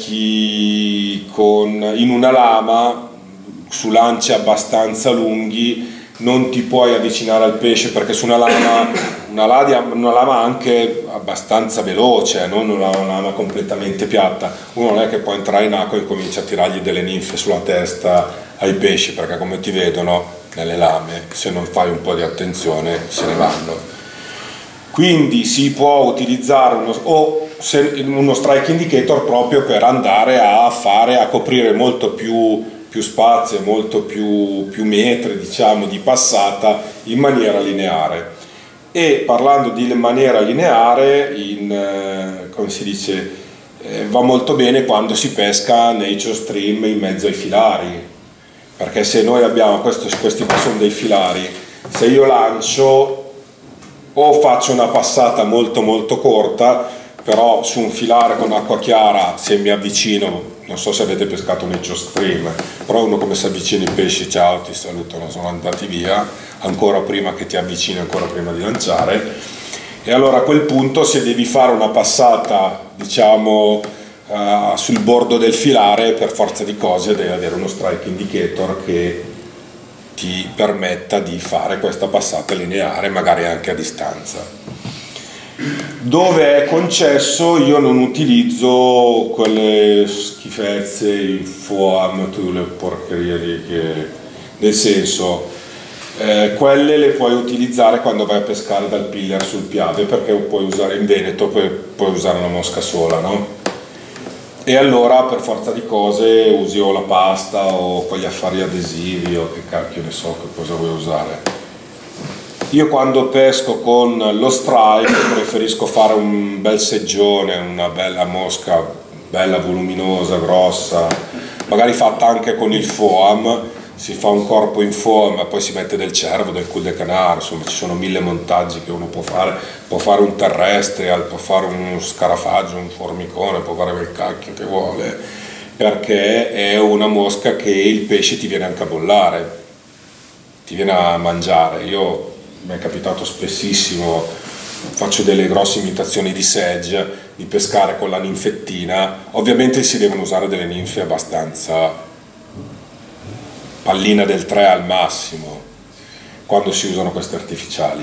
peschi con, in una lama su lance abbastanza lunghi, non ti puoi avvicinare al pesce perché su una lama, una, ladia, una lama anche abbastanza veloce, non una lama completamente piatta, uno non è che può entrare in acqua e comincia a tirargli delle ninfe sulla testa ai pesci, perché come ti vedono nelle lame, se non fai un po' di attenzione se ne vanno. Quindi si può utilizzare uno, o se, uno strike indicator proprio per andare a fare, a coprire molto più, più spazio, molto più, più metri, diciamo, di passata in maniera lineare. E parlando di maniera lineare, in, eh, come si dice, eh, va molto bene quando si pesca nature stream in mezzo ai filari, perché se noi abbiamo questo, questi qua sono dei filari, se io lancio o faccio una passata molto molto corta, però su un filare con acqua chiara, se mi avvicino, non so se avete pescato nature stream, però uno come si avvicina i pesci, ciao, ti salutano, sono andati via, ancora prima che ti avvicini, ancora prima di lanciare. E allora a quel punto, se devi fare una passata, diciamo, uh, sul bordo del filare, per forza di cose devi avere uno strike indicator che ti permetta di fare questa passata lineare, magari anche a distanza. Dove è concesso io non utilizzo quelle schifezze, i foam, tutte le porcherie lì, che, nel senso, eh, quelle le puoi utilizzare quando vai a pescare dal piller sul Piave, perché puoi usare in Veneto, puoi, puoi usare una mosca sola, no? E allora per forza di cose usi o la pasta o quegli affari adesivi o che cacchio ne so che cosa vuoi usare. Io quando pesco con lo strike preferisco fare un bel seggione, una bella mosca bella voluminosa, grossa, magari fatta anche con il foam, si fa un corpo in foam, poi si mette del cervo, del cul de canard, insomma ci sono mille montaggi che uno può fare, può fare un terrestre, può fare uno scarafaggio, un formicone, può fare quel cacchio che vuole, perché è una mosca che il pesce ti viene anche a bollare, ti viene a mangiare. Io mi è capitato spessissimo, faccio delle grosse imitazioni di sedge, di pescare con la ninfettina, ovviamente si devono usare delle ninfe abbastanza pallina del tre al massimo quando si usano queste artificiali,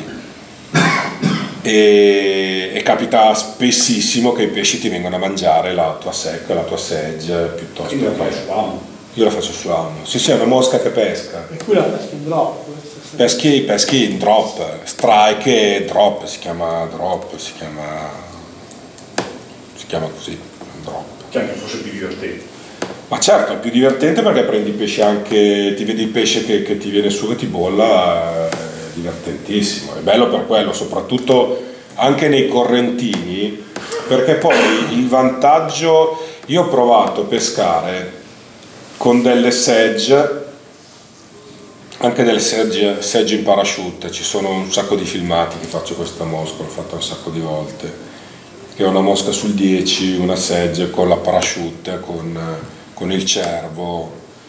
e, e capita spessissimo che i pesci ti vengono a mangiare la tua secca, la tua sedge, piuttosto che io la faccio su amo. Sì, sì, è una mosca che pesca. E qui la pesca in drop. Peschi, peschi in drop, strike e drop, si chiama drop, si chiama, si chiama così, drop. Che anche fosse più divertente. Ma certo, è più divertente perché prendi pesce anche, ti vedi il pesce che, che ti viene su e ti bolla, è divertentissimo, è bello per quello, soprattutto anche nei correntini, perché poi il vantaggio, io ho provato a pescare con delle sedge, anche delle segge, segge in parachute, ci sono un sacco di filmati che faccio questa mosca, l'ho fatta un sacco di volte, che è una mosca sul dieci, una segge con la parachute, con, con il cervo,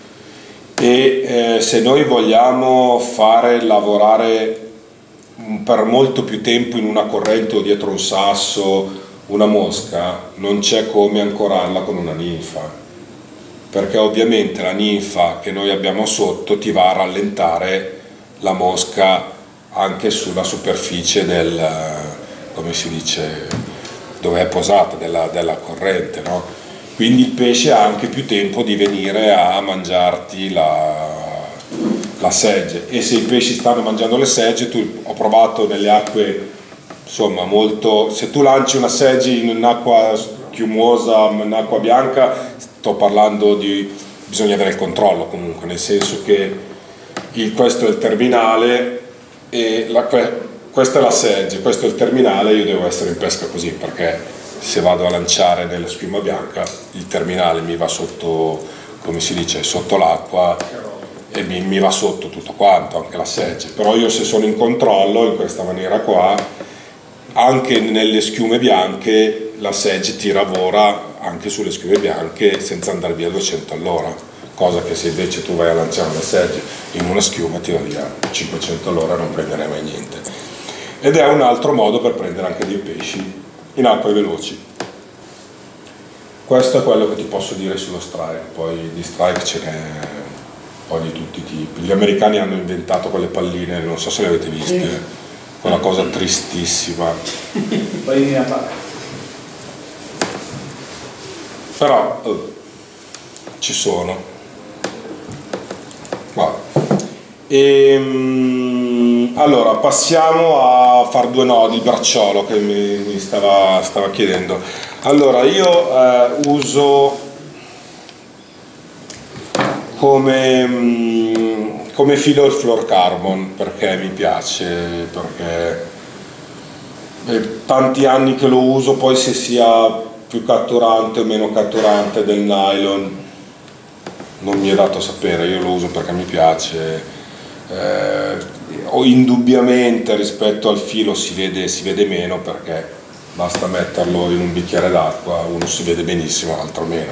e eh, se noi vogliamo fare lavorare per molto più tempo in una corrente o dietro un sasso una mosca, non c'è come ancorarla con una ninfa, perché ovviamente la ninfa che noi abbiamo sotto ti va a rallentare la mosca anche sulla superficie del, come si dice, dove è posata, della, della corrente, no? Quindi il pesce ha anche più tempo di venire a mangiarti la, la segge, e se i pesci stanno mangiando le segge, tu, ho provato nelle acque, insomma, molto, se tu lanci una segge in un'acqua schiumosa, in acqua bianca, sto parlando di, bisogna avere il controllo comunque, nel senso che il, questo è il terminale e la, questa è la segge, questo è il terminale, io devo essere in pesca così, perché se vado a lanciare nella schiuma bianca il terminale mi va sotto, come si dice, sotto l'acqua e mi, mi va sotto tutto quanto, anche la segge. Però io se sono in controllo in questa maniera qua, anche nelle schiume bianche la segge ti lavora anche sulle schiume bianche senza andare via a duecento all'ora, cosa che se invece tu vai a lanciare una segge in una schiuma ti va via cinquecento all'ora, non prenderai mai niente. Ed è un altro modo per prendere anche dei pesci in acque veloci. Questo è quello che ti posso dire sullo strike, poi di strike ce n'è un po' di tutti i tipi. Gli americani hanno inventato quelle palline, non so se le avete viste, sì. Quella cosa tristissima. Palline a palla. Però oh, ci sono. Guarda. E, allora passiamo a fare due nodi, il bracciolo che mi, mi stava, stava chiedendo. Allora io eh, uso come, come filo il fluorocarbon perché mi piace, perché è tanti anni che lo uso, poi se sia più catturante o meno catturante del nylon non mi è dato sapere, io lo uso perché mi piace. Eh, o indubbiamente rispetto al filo si vede, si vede meno, perché basta metterlo in un bicchiere d'acqua, uno si vede benissimo, l'altro meno.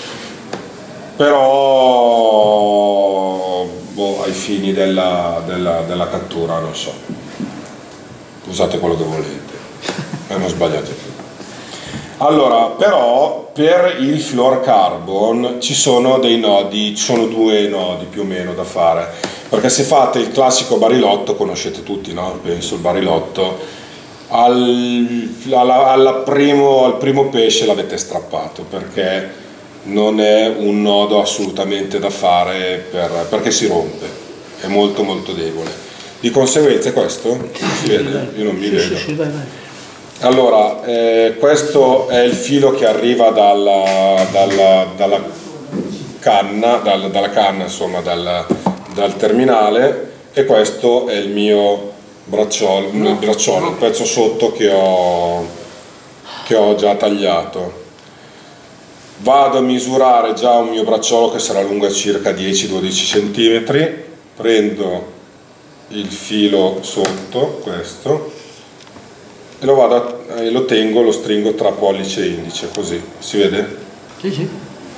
Però boh, ai fini della, della, della cattura non so, usate quello che volete e non sbagliate più. Allora, però per il fluorocarbon ci sono dei nodi, ci sono due nodi più o meno da fare, perché se fate il classico barilotto, conoscete tutti, no? Penso il barilotto, al, alla, alla primo, al primo pesce l'avete strappato, perché non è un nodo assolutamente da fare, per, perché si rompe, è molto molto debole. Di conseguenza questo, si vede? Io non mi vedo. Allora, eh, questo è il filo che arriva dalla, dalla, dalla canna, dal, dalla canna insomma, dal, dal terminale, e questo è il mio bracciolo, il bracciolo, il pezzo sotto che ho, che ho già tagliato. Vado a misurare già un mio bracciolo che sarà lungo circa dieci dodici centimetri, prendo il filo sotto, questo, e lo, vado a, e lo tengo, lo stringo tra pollice e indice, così, si vede? Sì, sì.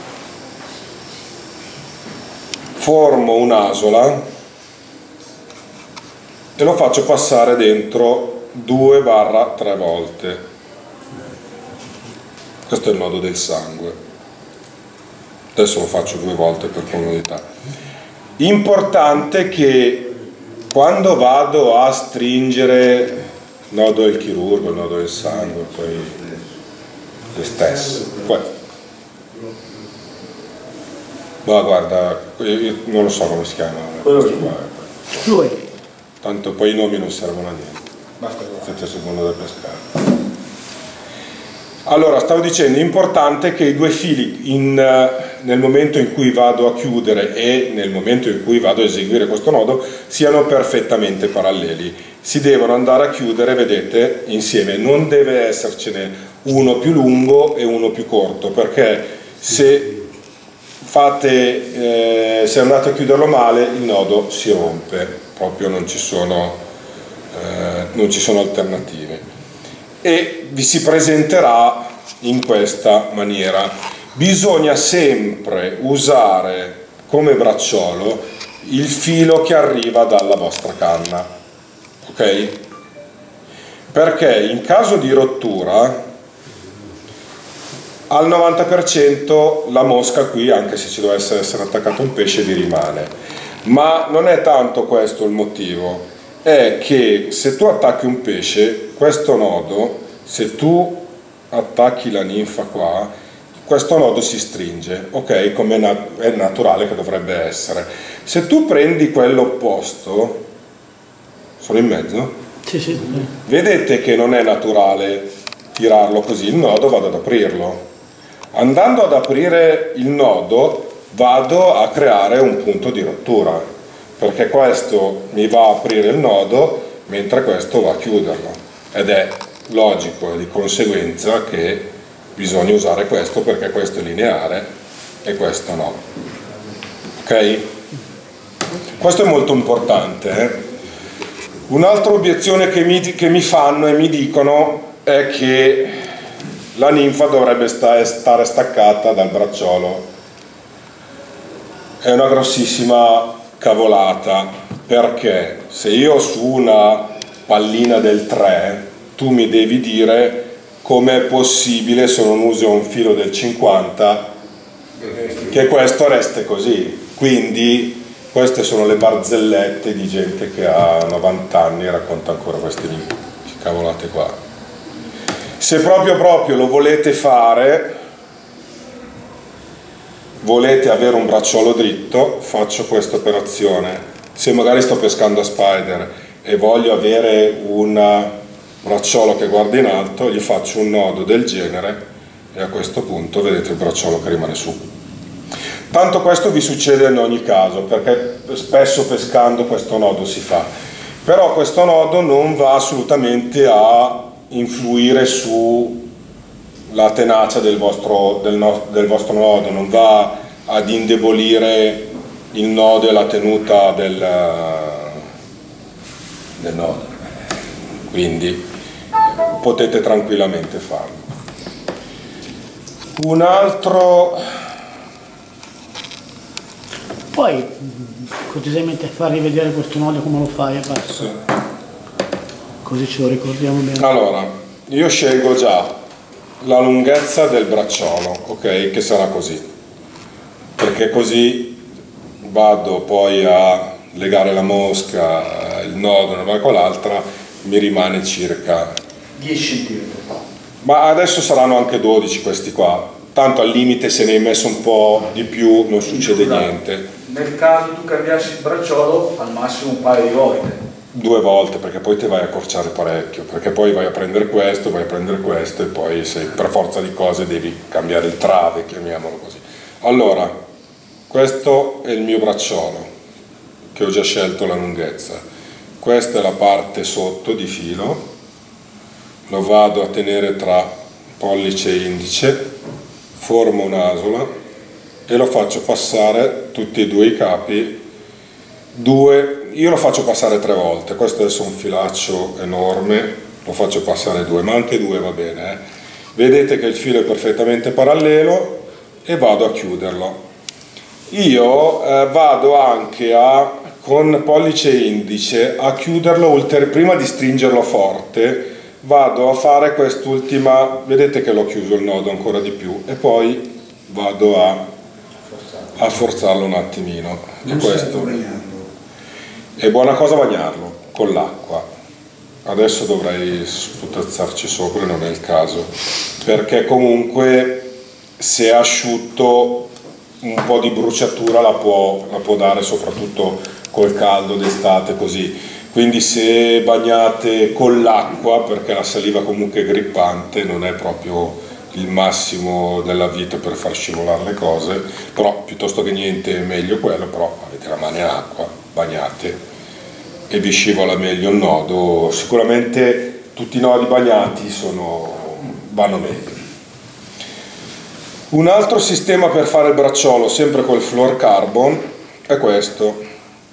Formo un'asola e lo faccio passare dentro due tre volte. Questo è il nodo del sangue. Adesso lo faccio due volte per comodità. Importante che quando vado a stringere, nodo del chirurgo, nodo del sangue, poi le stesse. Poi, ma guarda, io non lo so come si chiama. Lui. Tanto poi i nomi non servono a niente. Basta che secondo da pescare. Allora, stavo dicendo, è importante che i due fili in, nel momento in cui vado a chiudere e nel momento in cui vado a eseguire questo nodo siano perfettamente paralleli. Si devono andare a chiudere, vedete, insieme. Non deve essercene uno più lungo e uno più corto, perché se fate, eh, se andate a chiuderlo male il nodo si rompe, proprio non ci sono, eh, non ci sono alternative. E vi si presenterà in questa maniera. Bisogna sempre usare come bracciolo il filo che arriva dalla vostra canna, ok? Perché in caso di rottura al novanta per cento la mosca qui, anche se ci dovesse essere attaccato un pesce, vi rimane. Ma non è tanto questo il motivo, è che se tu attacchi un pesce, questo nodo, se tu attacchi la ninfa qua, questo nodo si stringe, ok, come è naturale che dovrebbe essere. Se tu prendi quello opposto, sono in mezzo? Sì, sì. Vedete che non è naturale tirarlo così, il nodo vado ad aprirlo. Andando ad aprire il nodo vado a creare un punto di rottura, perché questo mi va a aprire il nodo mentre questo va a chiuderlo, ed è logico e di conseguenza che bisogna usare questo, perché questo è lineare e questo no. Ok? Questo è molto importante. Eh? Un'altra obiezione che mi, che mi fanno e mi dicono è che la ninfa dovrebbe sta, stare staccata dal bracciolo. È una grossissima cavolata, perché se io su una pallina del tre tu mi devi dire come è possibile, se non uso un filo del cinquanta, che questo resti così. Quindi queste sono le barzellette di gente che ha novanta anni e racconta ancora queste cavolate qua. Se proprio proprio lo volete fare, volete avere un bracciolo dritto, faccio questa operazione. Se magari sto pescando a spider e voglio avere un bracciolo che guarda in alto, gli faccio un nodo del genere e a questo punto vedete il bracciolo che rimane su. Tanto questo vi succede in ogni caso, perché spesso pescando questo nodo si fa, però questo nodo non va assolutamente a influire sulla tenacia del vostro, del, no, del vostro nodo, non va ad indebolire il nodo e la tenuta del, del nodo, quindi potete tranquillamente farlo. Un altro... Poi cortesemente far rivedere questo nodo come lo fai e basta. Sì. Così ce lo ricordiamo bene. Allora, io scelgo già la lunghezza del bracciolo, ok, che sarà così, perché così vado poi a legare la mosca, il nodo una con l'altra, mi rimane circa dieci centimetri. Ma adesso saranno anche dodici questi qua, tanto al limite se ne hai messo un po' di più non succede niente. Nel caso tu cambiassi il bracciolo, al massimo un paio di volte. Due volte, perché poi ti vai a accorciare parecchio, perché poi vai a prendere questo, vai a prendere questo e poi se per forza di cose devi cambiare il trave, chiamiamolo così. Allora, questo è il mio bracciolo, che ho già scelto la lunghezza. Questa è la parte sotto di filo, lo vado a tenere tra pollice e indice, formo un'asola e lo faccio passare tutti e due i capi, due, io lo faccio passare tre volte, questo adesso è un filaccio enorme, lo faccio passare due, ma anche due va bene, eh. Vedete che il filo è perfettamente parallelo e vado a chiuderlo. Io eh, vado anche a, con pollice e indice, a chiuderlo prima di stringerlo forte, vado a fare quest'ultima, vedete che l'ho chiuso il nodo ancora di più e poi vado a, a forzarlo un attimino. E questo è buona cosa bagnarlo con l'acqua. Adesso dovrei sputazzarci sopra, non è il caso, perché comunque se è asciutto un po' di bruciatura la può, la può dare, soprattutto col caldo d'estate così. Quindi se bagnate con l'acqua, perché la saliva comunque è grippante, non è proprio il massimo della vita per far scivolare le cose, però piuttosto che niente è meglio quello, però avete la mano in acqua, bagnate e vi scivola meglio il nodo. Sicuramente tutti i nodi bagnati sono, vanno meglio. Un altro sistema per fare il bracciolo, sempre col fluorocarbon, è questo.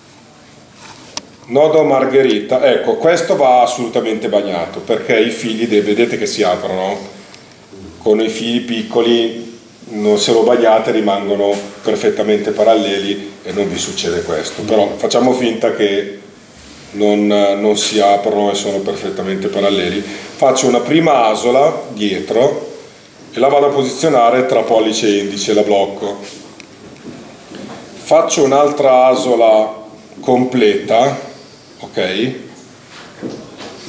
Nodo margherita, ecco, questo va assolutamente bagnato perché i fili, vedete che si aprono, con i fili piccoli, non se lo bagnate rimangono perfettamente paralleli e non vi succede questo, però facciamo finta che non, non si aprono e sono perfettamente paralleli. Faccio una prima asola dietro e la vado a posizionare tra pollice e indice, la blocco. Faccio un'altra asola completa, ok?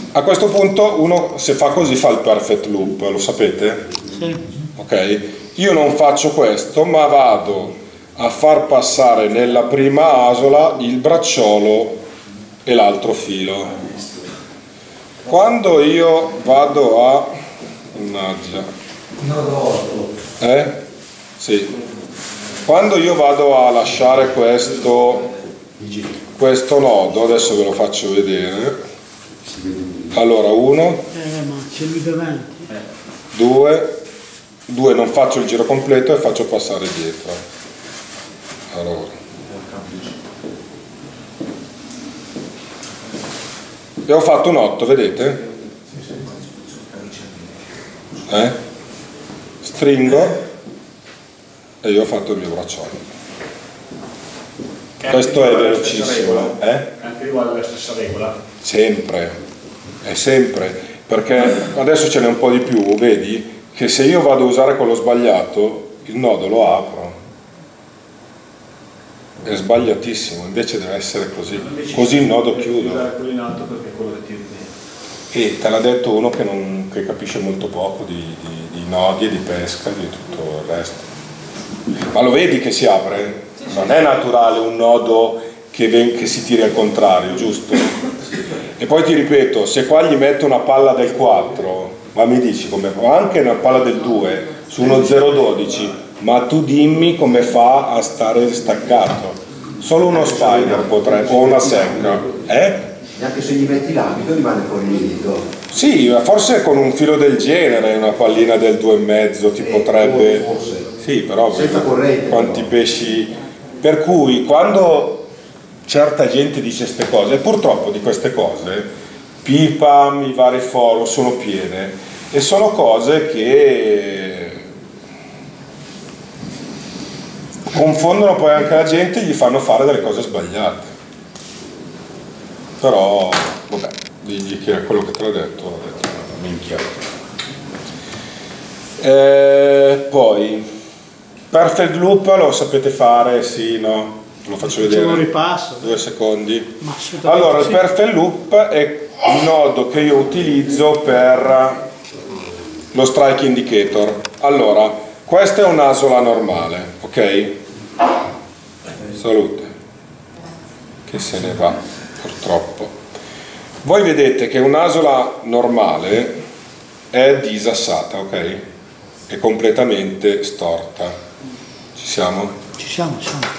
A questo punto uno, se fa così, fa il perfect loop, lo sapete? Sì. Ok? Io non faccio questo, ma vado a far passare nella prima asola il bracciolo e l'altro filo. Quando io vado a... mannaggia. Eh? Sì. Quando io vado a lasciare questo, questo nodo, adesso ve lo faccio vedere. Allora, uno, Eh, ma c'è lui davanti. due, due, non faccio il giro completo e faccio passare dietro. Allora. E ho fatto un otto, vedete? Eh? Stringo e io ho fatto il mio bracciolo. Questo è velocissimo. Eh? Anche riguardo alla stessa regola. Sempre, è sempre, perché adesso ce n'è un po' di più, vedi che se io vado a usare quello sbagliato, il nodo lo apro, è sbagliatissimo, invece deve essere così, così il nodo chiude. Quello in alto perché è quello che ti viene. E te l'ha detto uno che, non, che capisce molto poco di, di, di nodi e di pesca e di tutto il resto. Ma lo vedi che si apre? Non è naturale un nodo che, ven- che si tiri al contrario, giusto? E poi ti ripeto, se qua gli metto una palla del quattro, ma mi dici come fa? Anche una palla del due su uno zero dodici, ma tu dimmi come fa a stare staccato. Solo uno spider potrebbe, o una secca, eh? E anche se gli metti l'abito rimane fuori il dito. Sì, forse con un filo del genere, una pallina del due e mezzo ti Eh, potrebbe... forse. Sì, però Senza corrente, quanti però. pesci... Per cui quando certa gente dice queste cose, e purtroppo di queste cose, Pipa, i vari forum sono piene, e sono cose che confondono poi anche la gente e gli fanno fare delle cose sbagliate. Però, vabbè, digli che è quello che te l'ho detto, l'ho detto, minchia. Eh, poi, perfect loop lo sapete fare, sì, no? Lo faccio vedere. Facciamo un ripasso. Due secondi. Ma assolutamente Allora, il sì. perfect loop è il nodo che io utilizzo per lo strike indicator. Allora, questa è un'asola normale, ok? Salute. Che se ne va, purtroppo. Voi vedete che un'asola normale è disassata, ok? È completamente storta. Ci siamo? Ci siamo, ci siamo.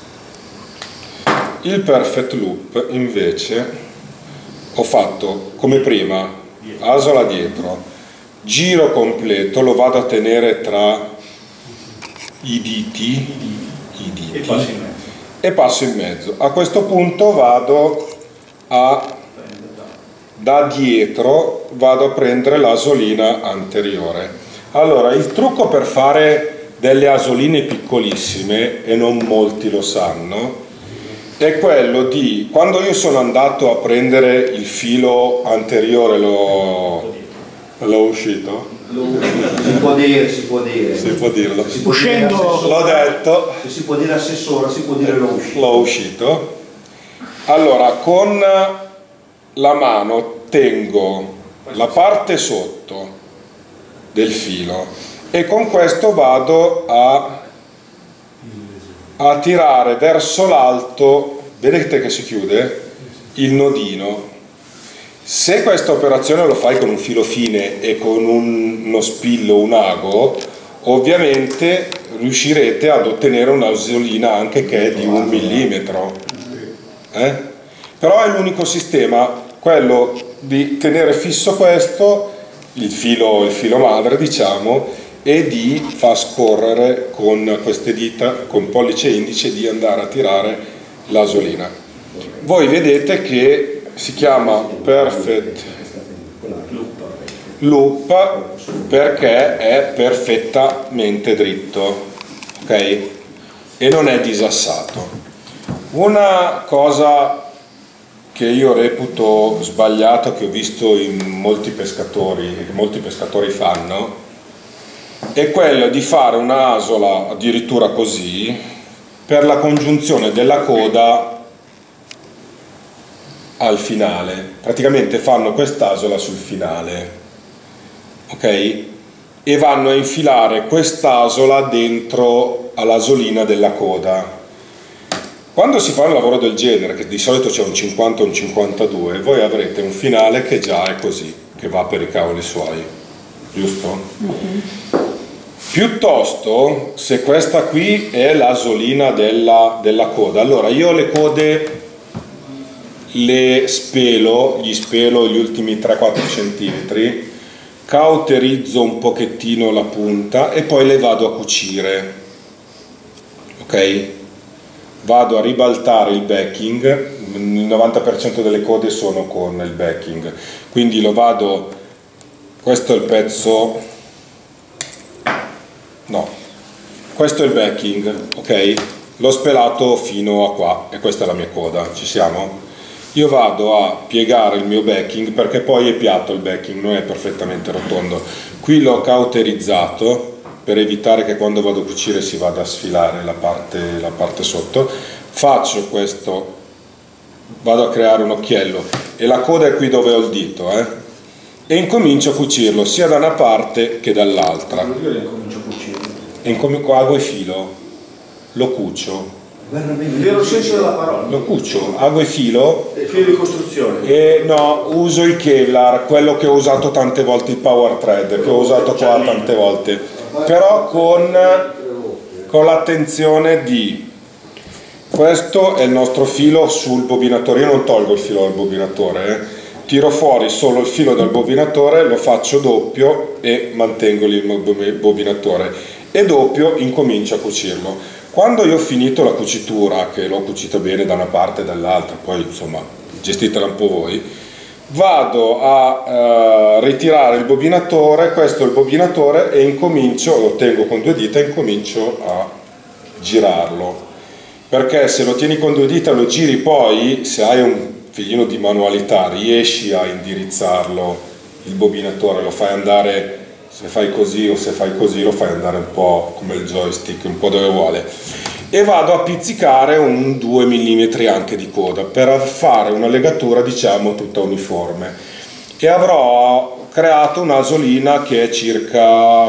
Il perfect loop invece ho fatto come prima, asola dietro, giro completo, lo vado a tenere tra i diti, i diti E passi in mezzo. e passo in mezzo. A questo punto vado a, da dietro, vado a prendere l'asolina anteriore. Allora, il trucco per fare delle asoline piccolissime, e non molti lo sanno, è quello di, quando io sono andato a prendere il filo anteriore, l'ho, l'ho uscito? Si può dire, si può dire. Si può dirlo. Si può Uscendo- dire assessore, L'ho detto. se si può dire assessore, si può dire lo uscito. L'ho uscito. Allora, con la mano tengo la parte sotto del filo e con questo vado a, a tirare verso l'alto, vedete che si chiude? Il nodino. Se questa operazione lo fai con un filo fine e con un, uno spillo, un ago, ovviamente riuscirete ad ottenere un'asolina anche che è di un millimetro. Eh? Però è l'unico sistema, quello di tenere fisso questo, il filo, il filo madre diciamo, e di far scorrere con queste dita, con pollice e indice, di andare a tirare l'asolina. Voi vedete che si chiama perfect loop perché è perfettamente dritto, ok? E non è disassato. Una cosa che io reputo sbagliato, che ho visto in molti pescatori, che molti pescatori fanno, è quello di fare un'asola addirittura così per la congiunzione della coda al finale, praticamente fanno quest'asola sul finale, ok? E vanno a infilare quest'asola dentro all'asolina della coda. Quando si fa un lavoro del genere, che di solito c'è un cinquanta o un cinquantadue, voi avrete un finale che già è così, che va per i cavoli suoi, giusto? Mm-hmm. Piuttosto, se questa qui è l'asolina della, della coda, allora io le code le spelo, gli spelo gli ultimi tre quattro centimetri, cauterizzo un pochettino la punta e poi le vado a cucire, ok? Vado a ribaltare il backing, il novanta per cento delle code sono con il backing, quindi lo vado, questo è il pezzo, no, questo è il backing, ok? L'ho spelato fino a qua e questa è la mia coda, ci siamo? Io vado a piegare il mio backing perché poi è piatto il backing, non è perfettamente rotondo. Qui l'ho cauterizzato per evitare che quando vado a cucire si vada a sfilare la parte, la parte sotto. Faccio questo, vado a creare un occhiello e la coda è qui dove ho il dito, eh? E incomincio a cucirlo sia da una parte che dall'altra. Incomincio a cucire. E incomincio ago e filo, lo cucio. Il vero senso della parola. Lo cucio, ago e filo. Il filo di costruzione. E no, uso il Kevlar, quello che ho usato tante volte, il Power Thread, che ho usato qua tante volte. Però con, con l'attenzione di... Questo è il nostro filo sul bobinatore. Io non tolgo il filo dal bobinatore, eh. Tiro fuori solo il filo dal bobinatore, lo faccio doppio e mantengo lì il bobinatore. E doppio incomincio a cucirlo. Quando io ho finito la cucitura, che l'ho cucita bene da una parte e dall'altra, poi insomma gestitela un po' voi, vado a eh, ritirare il bobinatore, questo è il bobinatore, e incomincio, lo tengo con due dita e incomincio a girarlo. Perché se lo tieni con due dita e lo giri poi, se hai un filino di manualità, riesci a indirizzarlo, il bobinatore, lo fai andare... Se fai così o se fai così lo fai andare un po' come il joystick, un po' dove vuole. E vado a pizzicare un due millimetri anche di coda per fare una legatura, diciamo, tutta uniforme. E avrò creato un'asolina che è circa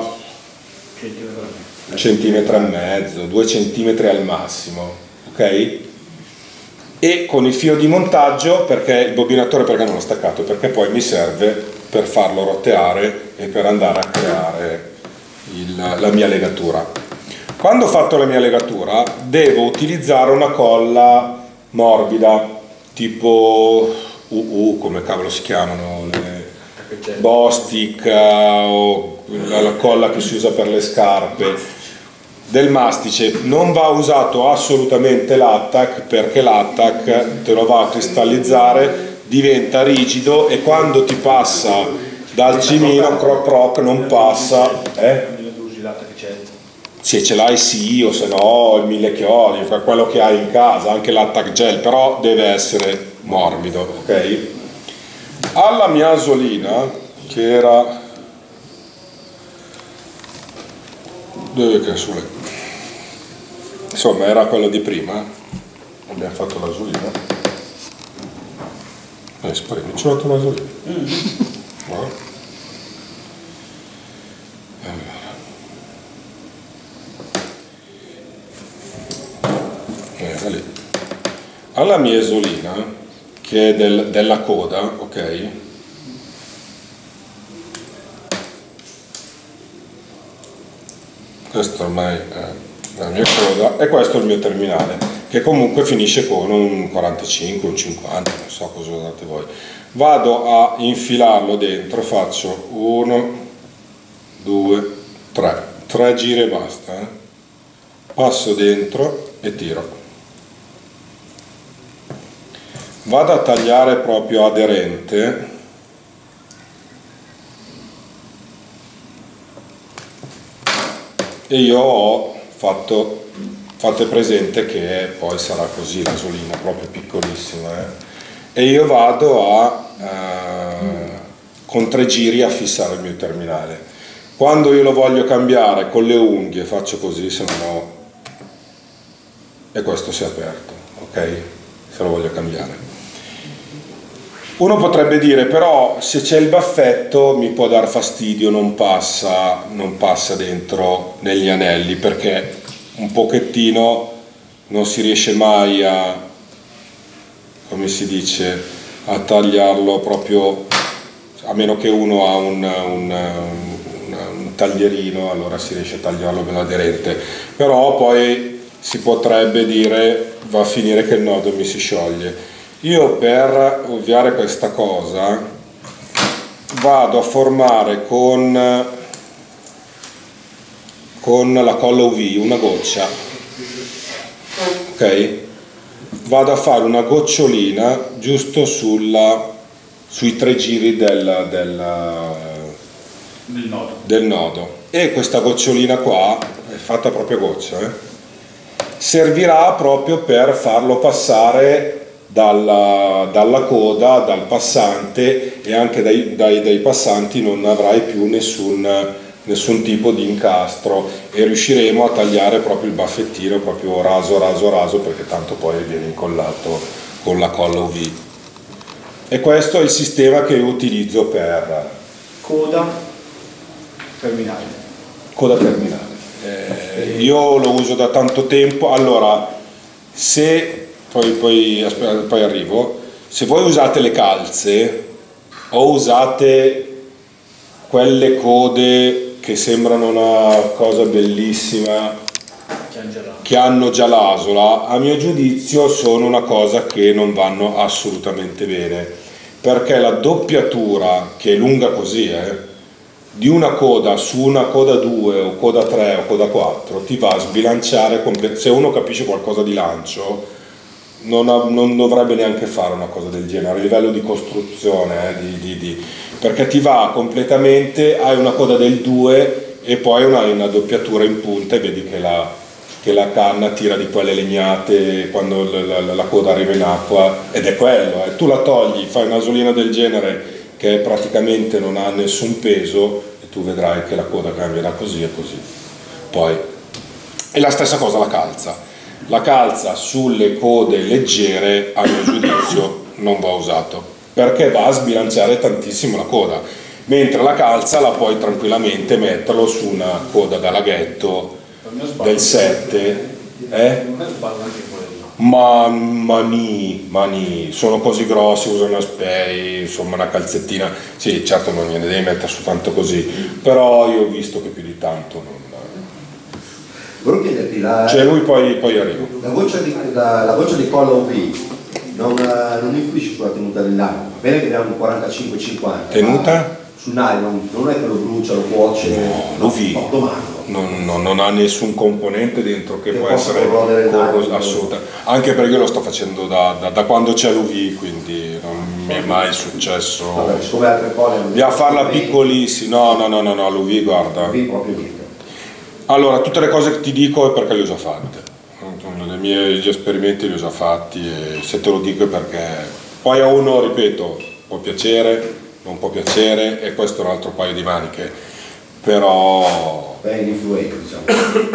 un centimetro e mezzo, due centimetri al massimo, ok? E con il filo di montaggio, perché il bobinatore perché non l'ho staccato? Perché poi mi serve per farlo roteare e per andare a creare il, la mia legatura. Quando ho fatto la mia legatura devo utilizzare una colla morbida tipo U U, come cavolo si chiamano, le Bostik o la, la colla che si usa per le scarpe, del mastice. Non va usato assolutamente l'attack, perché l'attack te lo va a cristallizzare, diventa rigido e quando ti passa dal cimino croc croc non passa, eh? Se ce l'hai sì, o se no il mille chiodi, quello che hai in casa, anche l'attack gel, però deve essere morbido, ok? Alla mia asolina, che era dove che sulle insomma era quello di prima, abbiamo fatto l'asolina. Eh, spari, mi ci ho fatto una solina. Mm. Allora. Era lì. Alla mia esolina, che è del, della coda, ok? Questa ormai è la mia coda e questo è il mio terminale, che comunque finisce con un quarantacinque, un cinquanta, non so cosa usate voi. Vado a infilarlo dentro, faccio uno, due, tre, tre giri e basta, eh? Passo dentro e tiro. Vado a tagliare proprio aderente, e io ho fatto, fate presente che poi sarà così l'asolina, proprio piccolissima, eh? E io vado a eh, con tre giri a fissare il mio terminale. Quando io lo voglio cambiare con le unghie faccio così, se no, e questo si è aperto, ok? Se lo voglio cambiare. Uno potrebbe dire però se c'è il baffetto mi può dar fastidio, non passa, non passa dentro negli anelli, perché un pochettino non si riesce mai a, come si dice, a tagliarlo proprio, a meno che uno ha un, un, un, un taglierino, allora si riesce a tagliarlo bello aderente, però poi si potrebbe dire va a finire che il nodo mi si scioglie. Io per ovviare questa cosa vado a formare con, con la colla U V una goccia, ok? Vado a fare una gocciolina giusto sulla, sui tre giri del, del, del nodo. del nodo, e questa gocciolina qua è fatta proprio goccia, eh? Servirà proprio per farlo passare Dalla, dalla coda, dal passante, e anche dai, dai, dai passanti non avrai più nessun, nessun tipo di incastro, e riusciremo a tagliare proprio il baffettino proprio raso raso raso, perché tanto poi viene incollato con la colla U V. E questo è il sistema che io utilizzo per Coda terminale. coda terminale. Eh, io lo uso da tanto tempo. Allora, se Poi, poi, aspetta, poi arrivo, se voi usate le calze o usate quelle code che sembrano una cosa bellissima, che hanno già l'asola, a mio giudizio sono una cosa che non vanno assolutamente bene, perché la doppiatura, che è lunga così, eh, di una coda su una coda due o coda tre o coda quattro ti va a sbilanciare, se uno capisce qualcosa di lancio Non, ha, non dovrebbe neanche fare una cosa del genere a livello di costruzione, eh, di, di, di, perché ti va completamente, hai una coda del due e poi una, una doppiatura in punta, e vedi che la, che la canna tira di quelle legnate quando la, la, la coda arriva in acqua, ed è quello, eh. Tu la togli, fai un'asolina del genere che praticamente non ha nessun peso e tu vedrai che la coda cambierà così e così. Poi è la stessa cosa la calza. La calza sulle code leggere, a mio giudizio, non va usato, perché va a sbilanciare tantissimo la coda, mentre la calza la puoi tranquillamente metterlo su una coda da laghetto del sette, eh? ma, ma ni, ma ni, sono così grossi, usano una spray, insomma una calzettina, sì certo non gliene devi mettere su tanto così, però io ho visto che più di tanto non. Volevo chiederti, la, cioè lui poi, poi arriva. La goccia di, la, la goccia di colla U V non, non influisce sulla tenuta dell'acqua, va bene che abbiamo un quarantacinque cinquanta. Tenuta? Su nylon non è che lo brucia, lo cuoce, no, l'U V non, non, non ha nessun componente dentro che, che può essere corroso, assolutamente, anche perché io lo sto facendo da, da, da quando c'è l'U V, quindi non mi è mai successo. Vabbè, siccome altre cose bisogna farla piccolissima, no no no no, no l'U V guarda. l'U V proprio niente. Allora, tutte le cose che ti dico è perché le ho già fatte, i miei esperimenti li ho già fatti, e se te lo dico è perché poi a uno, ripeto, può piacere, non può piacere, e questo è un altro paio di maniche, però... Beh, l'influenza, diciamo.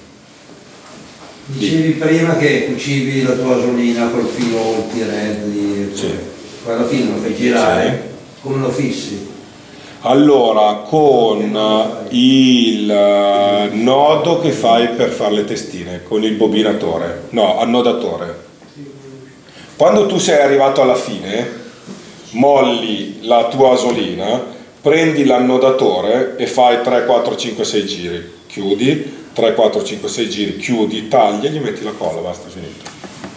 Dicevi prima che cucivi la tua asolina col filo T-Red, sì. Poi alla fine lo fai girare, sì. Come lo fissi? Allora, con il nodo che fai per fare le testine, con il bobinatore, no, annodatore. Quando tu sei arrivato alla fine, molli la tua asolina, prendi l'annodatore e fai tre, quattro, cinque, sei giri, chiudi, tre, quattro, cinque, sei giri, chiudi, tagli e gli metti la colla, basta, finito.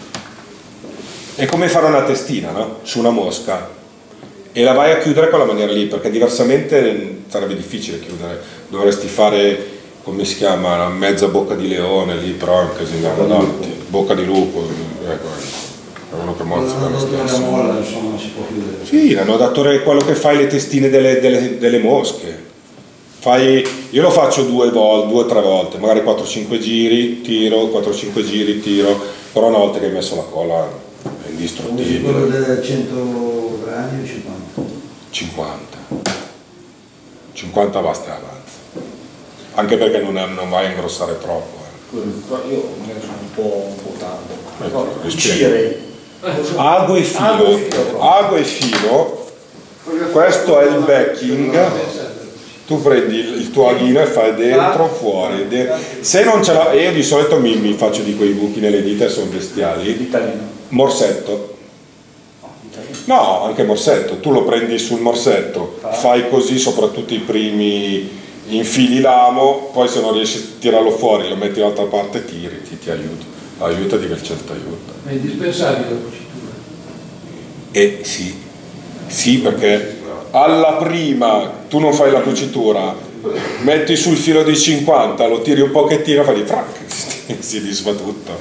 È come fare una testina, no? Su una mosca. E la vai a chiudere quella maniera lì, perché diversamente sarebbe difficile chiudere, dovresti fare, come si chiama, una mezza bocca di leone lì, però è un casino, bocca di lupo, ecco, è uno che mozza lo stesso. Molla, insomma, si può chiudere. Sì, l'annodatore è quello che fai le testine delle, delle, delle mosche. Fai, io lo faccio due volte, due o tre volte, magari quattro cinque giri, tiro, quattro cinque giri, tiro, però una volta che hai messo la colla è indistruttibile. Quello del cento grammi o cinquanta? cinquanta. cinquanta basta e avanza. Anche perché non, è, non vai a ingrossare troppo. Eh. Io magari sono un po', un po' tanto. Ecco, cucire ago e filo, ago e filo, questo è il backing. Tu prendi il tuo aghino e fai dentro, fuori. Se non ce l'ha, io di solito mi, mi faccio di quei buchi nelle dita e sono bestiali. Morsetto. No, anche morsetto. Tu lo prendi sul morsetto, fai così, soprattutto i primi infili l'amo, poi se non riesci a tirarlo fuori, lo metti dall'altra parte e tiri, ti, ti aiuta. Aiutati che il cielo ti aiuta. Ma è indispensabile la cucitura? Eh sì, sì, perché alla prima tu non fai la cucitura, metti sul filo di cinquanta, lo tiri un pochettino, fai di frac, si disfa tutto.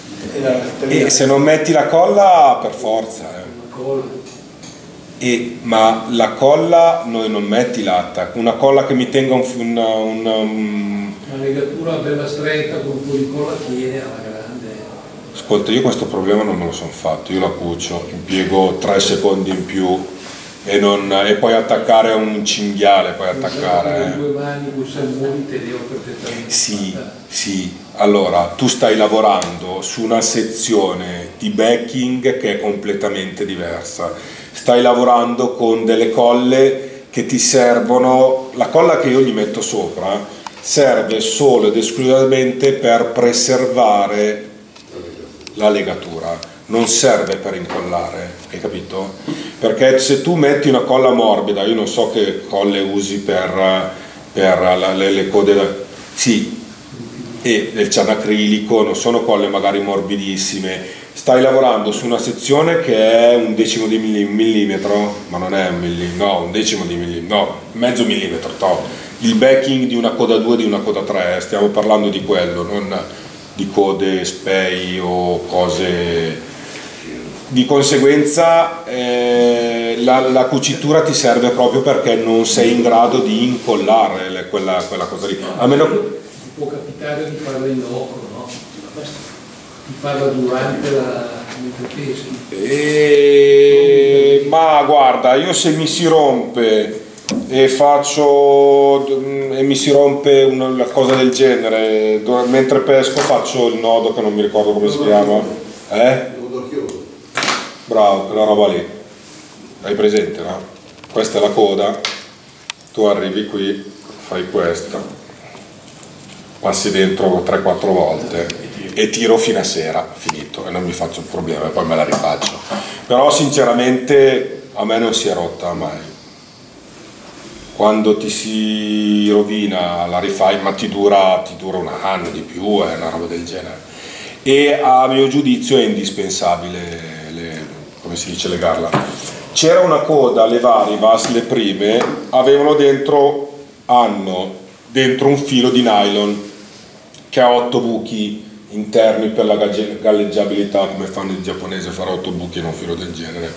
E se non metti la colla, per forza. Eh. E, ma la colla, noi non metti l'attack, una colla che mi tenga un... Una, una, un... una legatura bella stretta con un po' di colla tiene alla grande. Ascolta, io questo problema non me lo sono fatto, io la cucio, impiego tre secondi in più. E, non, e poi attaccare un cinghiale, poi attaccare. Con due mani, due salmoni, teneva perfettamente. Sì, sì. Allora, tu stai lavorando su una sezione di backing che è completamente diversa. Stai lavorando con delle colle che ti servono. La colla che io gli metto sopra serve solo ed esclusivamente per preservare la legatura. Non serve per incollare, hai capito? Perché se tu metti una colla morbida, io non so che colle usi per, per la, le, le code, da, sì, e del cianacrilico, non sono colle magari morbidissime, stai lavorando su una sezione che è un decimo di millimetro, ma non è un millimetro, no, un decimo di millimetro, no, mezzo millimetro, no. Il backing di una coda due, di una coda tre, stiamo parlando di quello, non di code spey o cose. Di conseguenza eh, la, la cucitura ti serve proprio perché non sei in grado di incollare le, quella, quella cosa lì. A meno... Può capitare di farla in loco, no? Di farla durante la peschi. E... Ma guarda, io se mi si rompe e faccio e mi si rompe una, una cosa del genere, mentre pesco faccio il nodo che non mi ricordo come si chiama. Eh? Bravo, quella roba lì, hai presente, no? Questa è la coda, tu arrivi qui, fai questo, passi dentro tre quattro volte e tiro fino a sera, finito, e non mi faccio un problema, e poi me la rifaccio. Però sinceramente a me non si è rotta mai. Quando ti si rovina la rifai, ma ti dura, ti dura un anno di più, è una roba del genere. E a mio giudizio è indispensabile, come si dice, legarla. C'era una coda, le Varivas, le prime, avevano dentro, hanno dentro un filo di nylon che ha otto buchi interni per la galleggiabilità, come fanno i giapponesi a fare otto buchi in un filo del genere.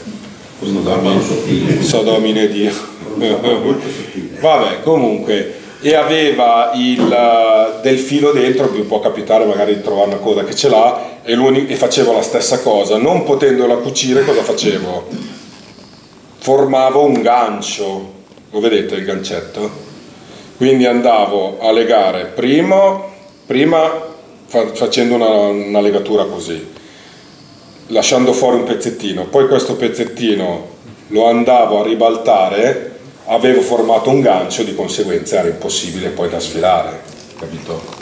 Sodomine Dio. Vabbè, comunque, e aveva il, del filo dentro, che può capitare magari di trovare una coda che ce l'ha, e, e facevo la stessa cosa. Non potendola cucire, cosa facevo? Formavo un gancio, lo vedete il gancetto? Quindi andavo a legare prima, prima fa, facendo una, una legatura così, lasciando fuori un pezzettino, poi questo pezzettino lo andavo a ribaltare, avevo formato un gancio, di conseguenza era impossibile poi da sfilare, capito?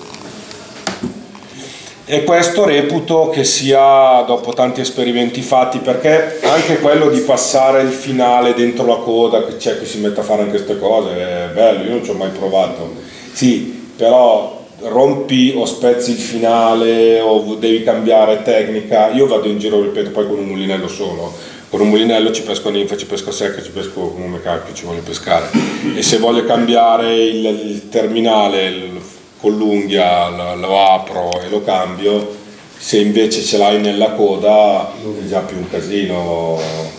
E questo reputo che sia, dopo tanti esperimenti fatti, perché anche quello di passare il finale dentro la coda, che c'è chi si mette a fare anche queste cose, è bello, io non ci ho mai provato. Sì, però rompi o spezzi il finale o devi cambiare tecnica. Io vado in giro, ripeto, poi con un mulinello solo. Con un mulinello ci pesco a ninfa, ci pesco a secca, ci pesco come cacchio ci voglio pescare. E se voglio cambiare il, il terminale, il, con l'unghia lo apro e lo cambio, se invece ce l'hai nella coda è già più un casino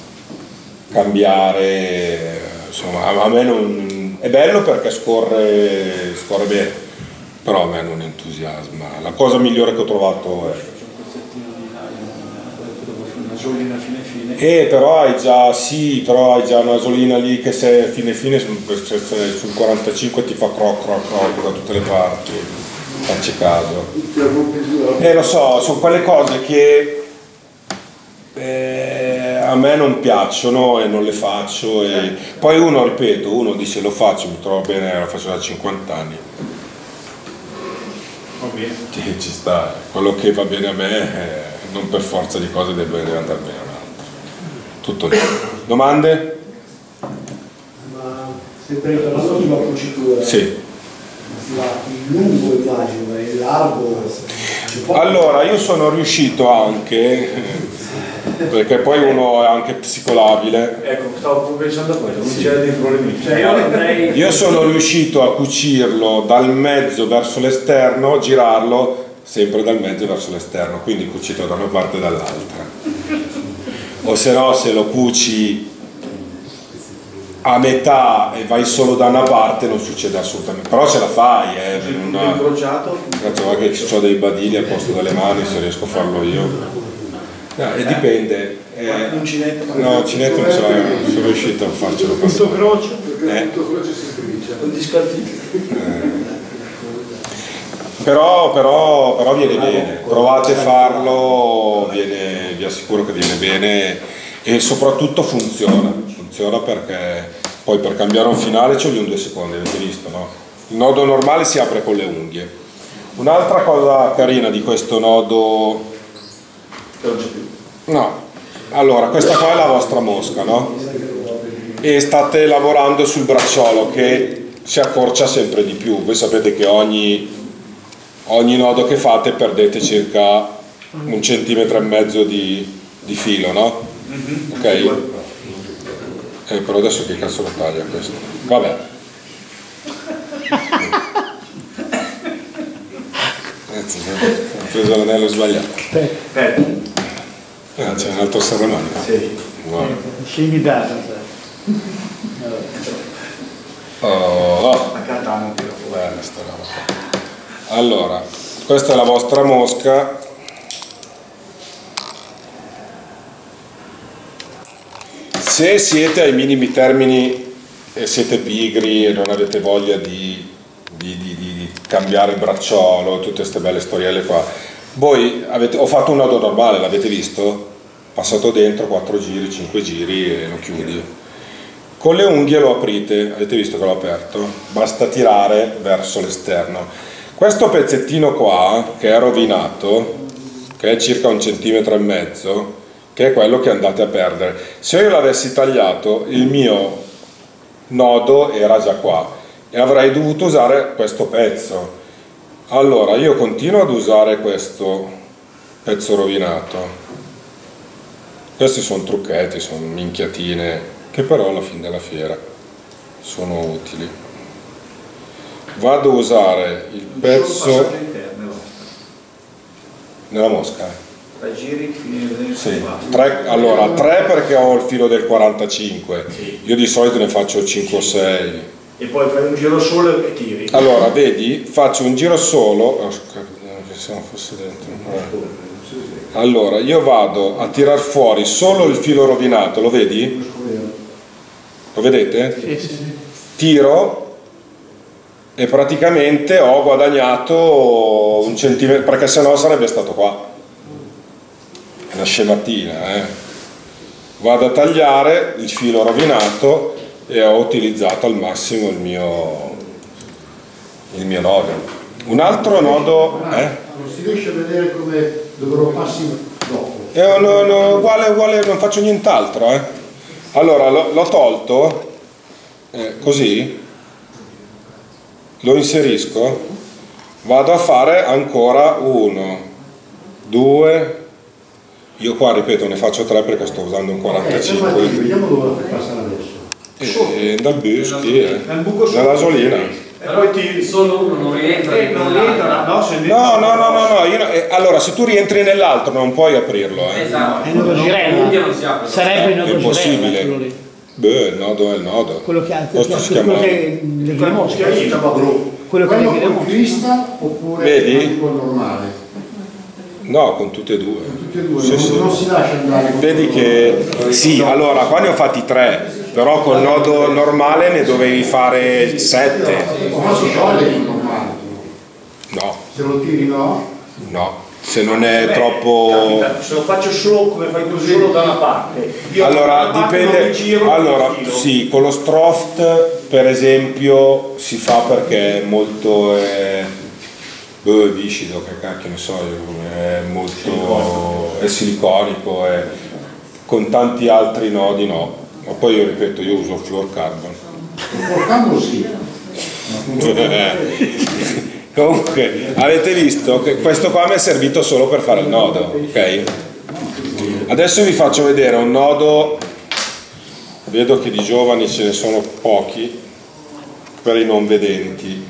cambiare, insomma a me non, è bello perché scorre, scorre bene, però a me non entusiasma. La cosa migliore che ho trovato è nasolina fine fine. Eh, però hai già, sì, però hai già una nasolina lì che se fine fine sul quarantacinque ti fa croc croc croc da tutte le parti, facci caso. Eh lo so, sono quelle cose che eh, a me non piacciono e non le faccio. E poi uno, ripeto, uno dice lo faccio, mi trovo bene, lo faccio da cinquanta anni. Va bene. Che ci sta, quello che va bene a me eh, non per forza di cose deve andare bene a un altro. Tutto lì. Domande? Ma sempre tornando sulla cucitura, Sì. ma il lungo immagino, il largo. Allora, io sono riuscito anche, perché poi uno è anche psicolabile, Ecco, stavo pensando a quello, non c'era dei problemi. Cioè io avrei... io sono riuscito a cucirlo dal mezzo verso l'esterno, girarlo sempre dal mezzo verso l'esterno, quindi cucito da una parte e dall'altra. O se no, se lo cuci a metà e vai solo da una parte non succede assolutamente, però ce la fai, eh, un una... incrociato. Grazie a che ho dei badili al posto delle mani, se riesco a farlo io. No, e dipende. Eh, Uncinetto? no, uncinetto non so, non sono riuscito a farcelo passare. Punto croce? Eh. Tutto quello ci si incomincia. Un discalfito. Però, però, però viene bene, provate a farlo, viene, vi assicuro che viene bene e soprattutto funziona, funziona perché poi per cambiare un finale ci vogliono due secondi, avete visto, no? Il nodo normale si apre con le unghie. Un'altra cosa carina di questo nodo, no, allora questa qua è la vostra mosca, no? E state lavorando sul bracciolo che si accorcia sempre di più, voi sapete che ogni ogni nodo che fate perdete circa un centimetro e mezzo di, di filo, no? Ok? Eh, però adesso che cazzo lo taglia questo? Vabbè. Ho preso l'anello sbagliato. Aspetta. Ah, c'è un altro serramano. Sì. Guarda. Scegli data. Oh, oh. La katana tira fuori. Bella sta roba. Allora, questa è la vostra mosca. Se siete ai minimi termini e siete pigri e non avete voglia di, di, di, di, di cambiare il bracciolo, tutte queste belle storielle qua, voi avete, ho fatto un nodo normale, l'avete visto? Passato dentro quattro giri, cinque giri e lo chiudi. Con le unghie lo aprite, avete visto che l'ho aperto? Basta tirare verso l'esterno. Questo pezzettino qua, che è rovinato, che è circa un centimetro e mezzo, che è quello che andate a perdere. Se io l'avessi tagliato, il mio nodo era già qua e avrei dovuto usare questo pezzo. Allora, io continuo ad usare questo pezzo rovinato. Questi sono trucchetti, sono minchiatine, che però alla fine della fiera sono utili. Vado a usare il pezzo nella mosca. Tre giri, finire sì. tre, allora tre perché ho il filo del quarantacinque, sì. Io di solito ne faccio cinque o sei. E poi fai un giro solo e tiri. Allora, vedi, faccio un giro solo. Oh, se non fosse dentro. Eh. Allora, io vado a tirar fuori solo il filo rovinato, lo vedi? Lo vedete? Sì, sì. Tiro e praticamente ho guadagnato un centimetro, perché sennò sarebbe stato qua. È una scematina, eh. Vado a tagliare il filo rovinato e ho utilizzato al massimo il mio, il mio nodo. Un altro nodo... Eh? Non si riesce a vedere come dove lo passi dopo. Eh, no, no, uguale, uguale, non faccio nient'altro. Eh. Allora, l'ho tolto, eh, così, lo inserisco, vado a fare ancora uno, due, io qua ripeto ne faccio tre perché sto usando un quarantacinque. Eh, vediamo dove passare adesso. E dal buschi, eh, buco dalla solina. E poi tiri. Solo uno non rientra. Eh, non rientra, no, se No, no, no, no, no, io no eh, allora se tu rientri nell'altro non puoi aprirlo, eh. Esatto. È il nodo girella. Non si apre. Sarebbe il È nodo impossibile. girella, quello lì. Beh, il nodo è il nodo. Quello che ha Questo si quello chiama... che leghi le mosche. Quello che Quello leghi le col mosche. crista oppure Vedi? con normale? No, con tutte e due. Tutti e due, Sì, non, sì. non si lascia andare. con Vedi quello che normale. sì, allora qua ne ho fatti tre, però col nodo normale ne dovevi fare sette. Ma si scioglie il normale. No, Se lo tiri no? no. se non è troppo... Capita, se lo faccio solo come fai tu, solo da una parte, io allora da una parte dipende, non mi giro, allora non giro. sì, con lo Stroft per esempio si fa perché è molto eh, eh, viscido, che cacchio ne so, è molto siliconico. È siliconico, è, con tanti altri nodi no, ma poi io ripeto, io uso fluorocarbon. Fluorocarbon sì. Comunque avete visto che questo qua mi è servito solo per fare il nodo, ok? Adesso vi faccio vedere un nodo, vedo che di giovani ce ne sono pochi, per i non vedenti.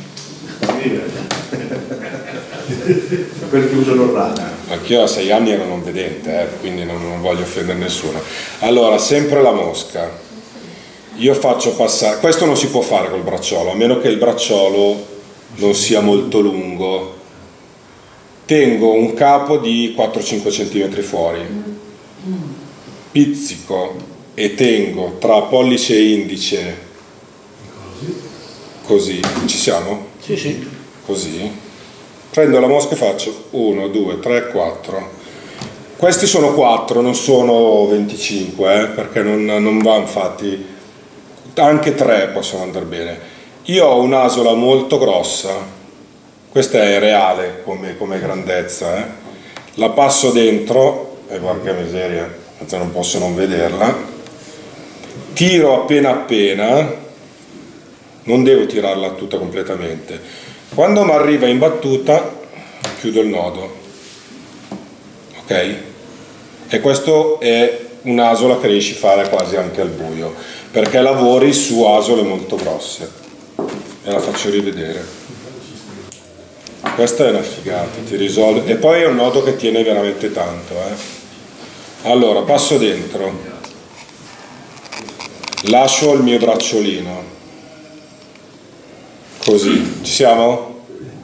Quelli che usano il radar. Anch'io a sei anni ero non vedente, eh, quindi non, non voglio offendere nessuno. Allora, sempre la mosca. Io faccio passare, questo non si può fare col bracciolo, a meno che il bracciolo non sia molto lungo. Tengo un capo di quattro cinque centimetri fuori, pizzico e tengo tra pollice e indice così, ci siamo? Sì, sì. Così, prendo la mosca e faccio uno, due, tre, quattro. Questi sono quattro, non sono venticinque, eh, perché non, non va, infatti anche tre possono andare bene. Io ho un'asola molto grossa, questa è reale come, come grandezza, eh. La passo dentro, e porca miseria, non posso non vederla, tiro appena appena, non devo tirarla tutta completamente, quando mi arriva in battuta chiudo il nodo, ok? E questo è un'asola che riesci a fare quasi anche al buio, perché lavori su asole molto grosse. E la faccio rivedere. Questa è una figata, ti risolve. E poi è un nodo che tiene veramente tanto, eh. Allora, passo dentro, lascio il mio bracciolino, così, ci siamo?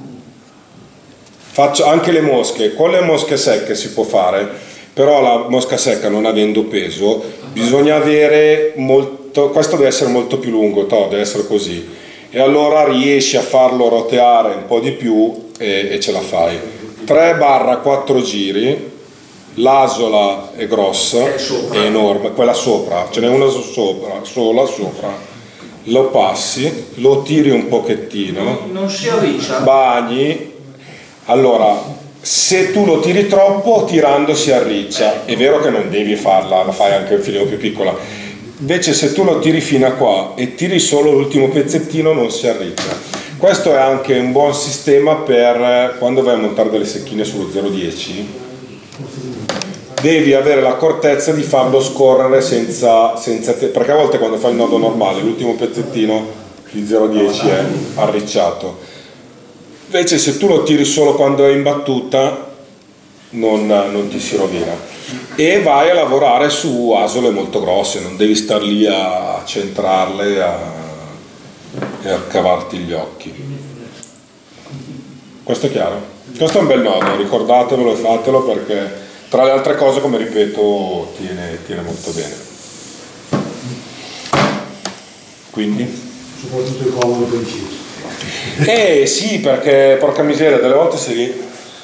Faccio anche le mosche, con le mosche secche si può fare, però la mosca secca non avendo peso, bisogna avere molto, questo deve essere molto più lungo, to, deve essere così. E allora riesci a farlo roteare un po' di più e, e ce la fai. tre quattro giri, l'asola è grossa, è enorme, quella sopra, ce n'è una sopra, sola sopra, lo passi, lo tiri un pochettino, Non si arriccia. bagni, allora se tu lo tiri troppo tirando si arriccia, è vero che non devi farla, la fai anche un filino più piccola. Invece se tu lo tiri fino a qua e tiri solo l'ultimo pezzettino non si arriccia. Questo è anche un buon sistema per quando vai a montare delle secchine sullo zero dieci. Devi avere l'accortezza di farlo scorrere senza, senza te, perché a volte quando fai il nodo normale l'ultimo pezzettino di zero dieci è arricciato. Invece se tu lo tiri solo quando è in battuta non, non ti si rovina. E vai a lavorare su asole molto grosse, non devi star lì a centrarle a, e a cavarti gli occhi. Questo è chiaro? Questo è un bel nodo, ricordatevelo e fatelo perché tra le altre cose, come ripeto, tiene, tiene molto bene. Quindi? Soprattutto è comodo e preciso. Eh sì, perché porca miseria, delle volte sei lì,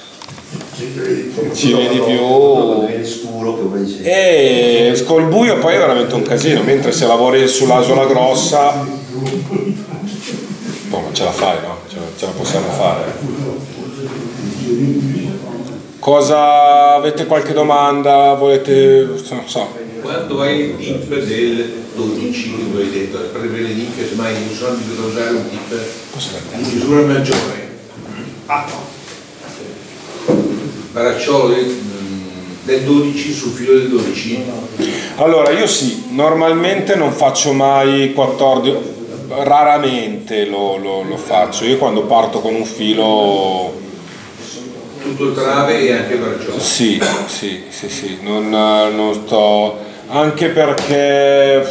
ci vedi più e col buio poi è veramente un casino, mentre se lavori sull'asola grossa boh, ma ce la fai, no? Ce la, ce la possiamo fare. Cosa avete qualche domanda? Volete, non so. Quando hai il tip del dodici che voi hai detto, per le nicchie, semmai non so di usare un tip di misura maggiore. Ah no. Bracciolo del, del dodici sul filo del dodici? Allora io sì, normalmente non faccio mai quattordici, raramente lo, lo, lo faccio. Io quando parto con un filo tutto il trave e anche il bracciolo? Sì, sì, sì, sì. Non, non sto, anche perché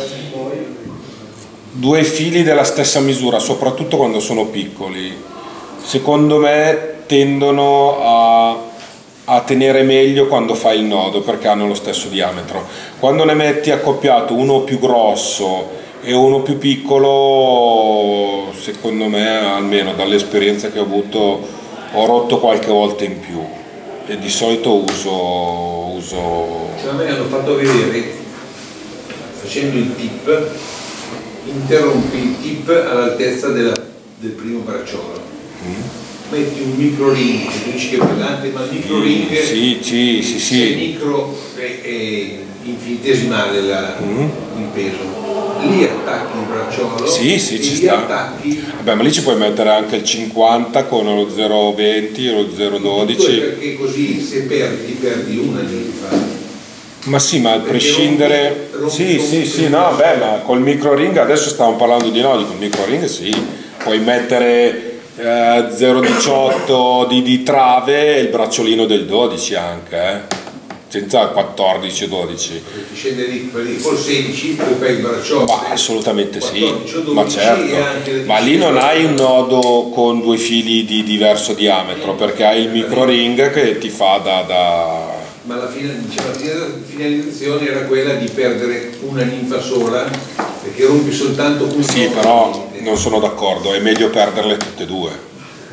due fili della stessa misura, soprattutto quando sono piccoli, secondo me tendono a a tenere meglio quando fai il nodo perché hanno lo stesso diametro. Quando ne metti accoppiato uno più grosso e uno più piccolo, secondo me, almeno dall'esperienza che ho avuto, ho rotto qualche volta in più. e di solito uso, uso... Cioè, a me hanno fatto vedere, facendo il tip, interrompi il tip all'altezza della, del primo bracciolo. Mm. Metti un micro ring, tu dici che è pesante, ma il micro ring sì, sì, sì, sì. è micro, è, è infinitesimale la, mm. il peso. Lì attacchi il bracciolo, sì, sì, e ci lì sta. attacchi. Vabbè, ma lì ci puoi mettere anche il cinquanta con lo zero virgola venti e lo zero virgola dodici. Perché così se perdi, perdi una linfa. Ma sì, ma a prescindere... Rompi, rompi, sì, rompi, sì, sì, no, beh, ma col micro ring, adesso stiamo parlando di no, col micro ring sì, puoi mettere eh, zero virgola diciotto di, di trave e il bracciolino del dodici anche, eh. Senza quattordici o dodici. Scende lì, col sedici poi fai il bracciolo. Ma assolutamente quattordici, sì, dodici, ma certo, ma lì non hai un nodo con due fili di diverso diametro, perché hai il micro ring che ti fa da... da... Ma la, fine, diciamo, la finalizzazione era quella di perdere una ninfa sola, perché rompi soltanto un. Sì, però non sono d'accordo, è meglio perderle tutte e due.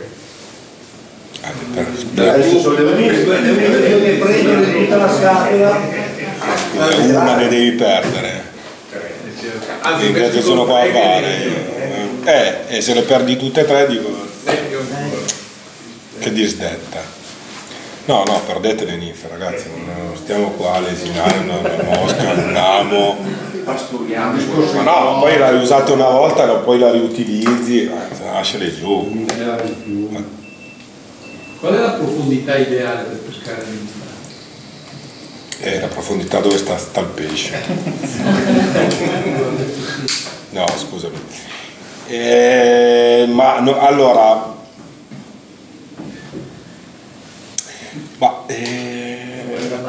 Adesso sono le uniche che prendono tutta la scatola, una ne devi perdere, anzi che sono qua a fare, eh, e se le perdi tutte e tre dico che disdetta. No, no, perdete le ninfe ragazzi, non stiamo qua a lesinare una, una mosca, un amo, ma no, poi la riusate una volta, poi la riutilizzi, lasciale giù. Qual è la profondità ideale per pescare l'infa? Eh, la profondità dove sta, sta il pesce. No, scusami. Eh, ma no, allora, ma, eh,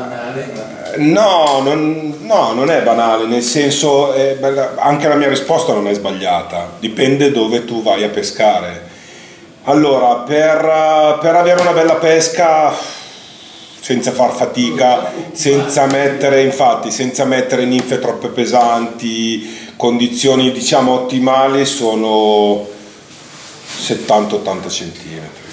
no, non, no, non è banale, nel senso, eh, anche la mia risposta non è sbagliata, dipende dove tu vai a pescare. Allora, per, per avere una bella pesca, senza far fatica, senza mettere, infatti, senza mettere ninfe troppo pesanti, condizioni diciamo ottimali, sono settanta ottanta centimetri,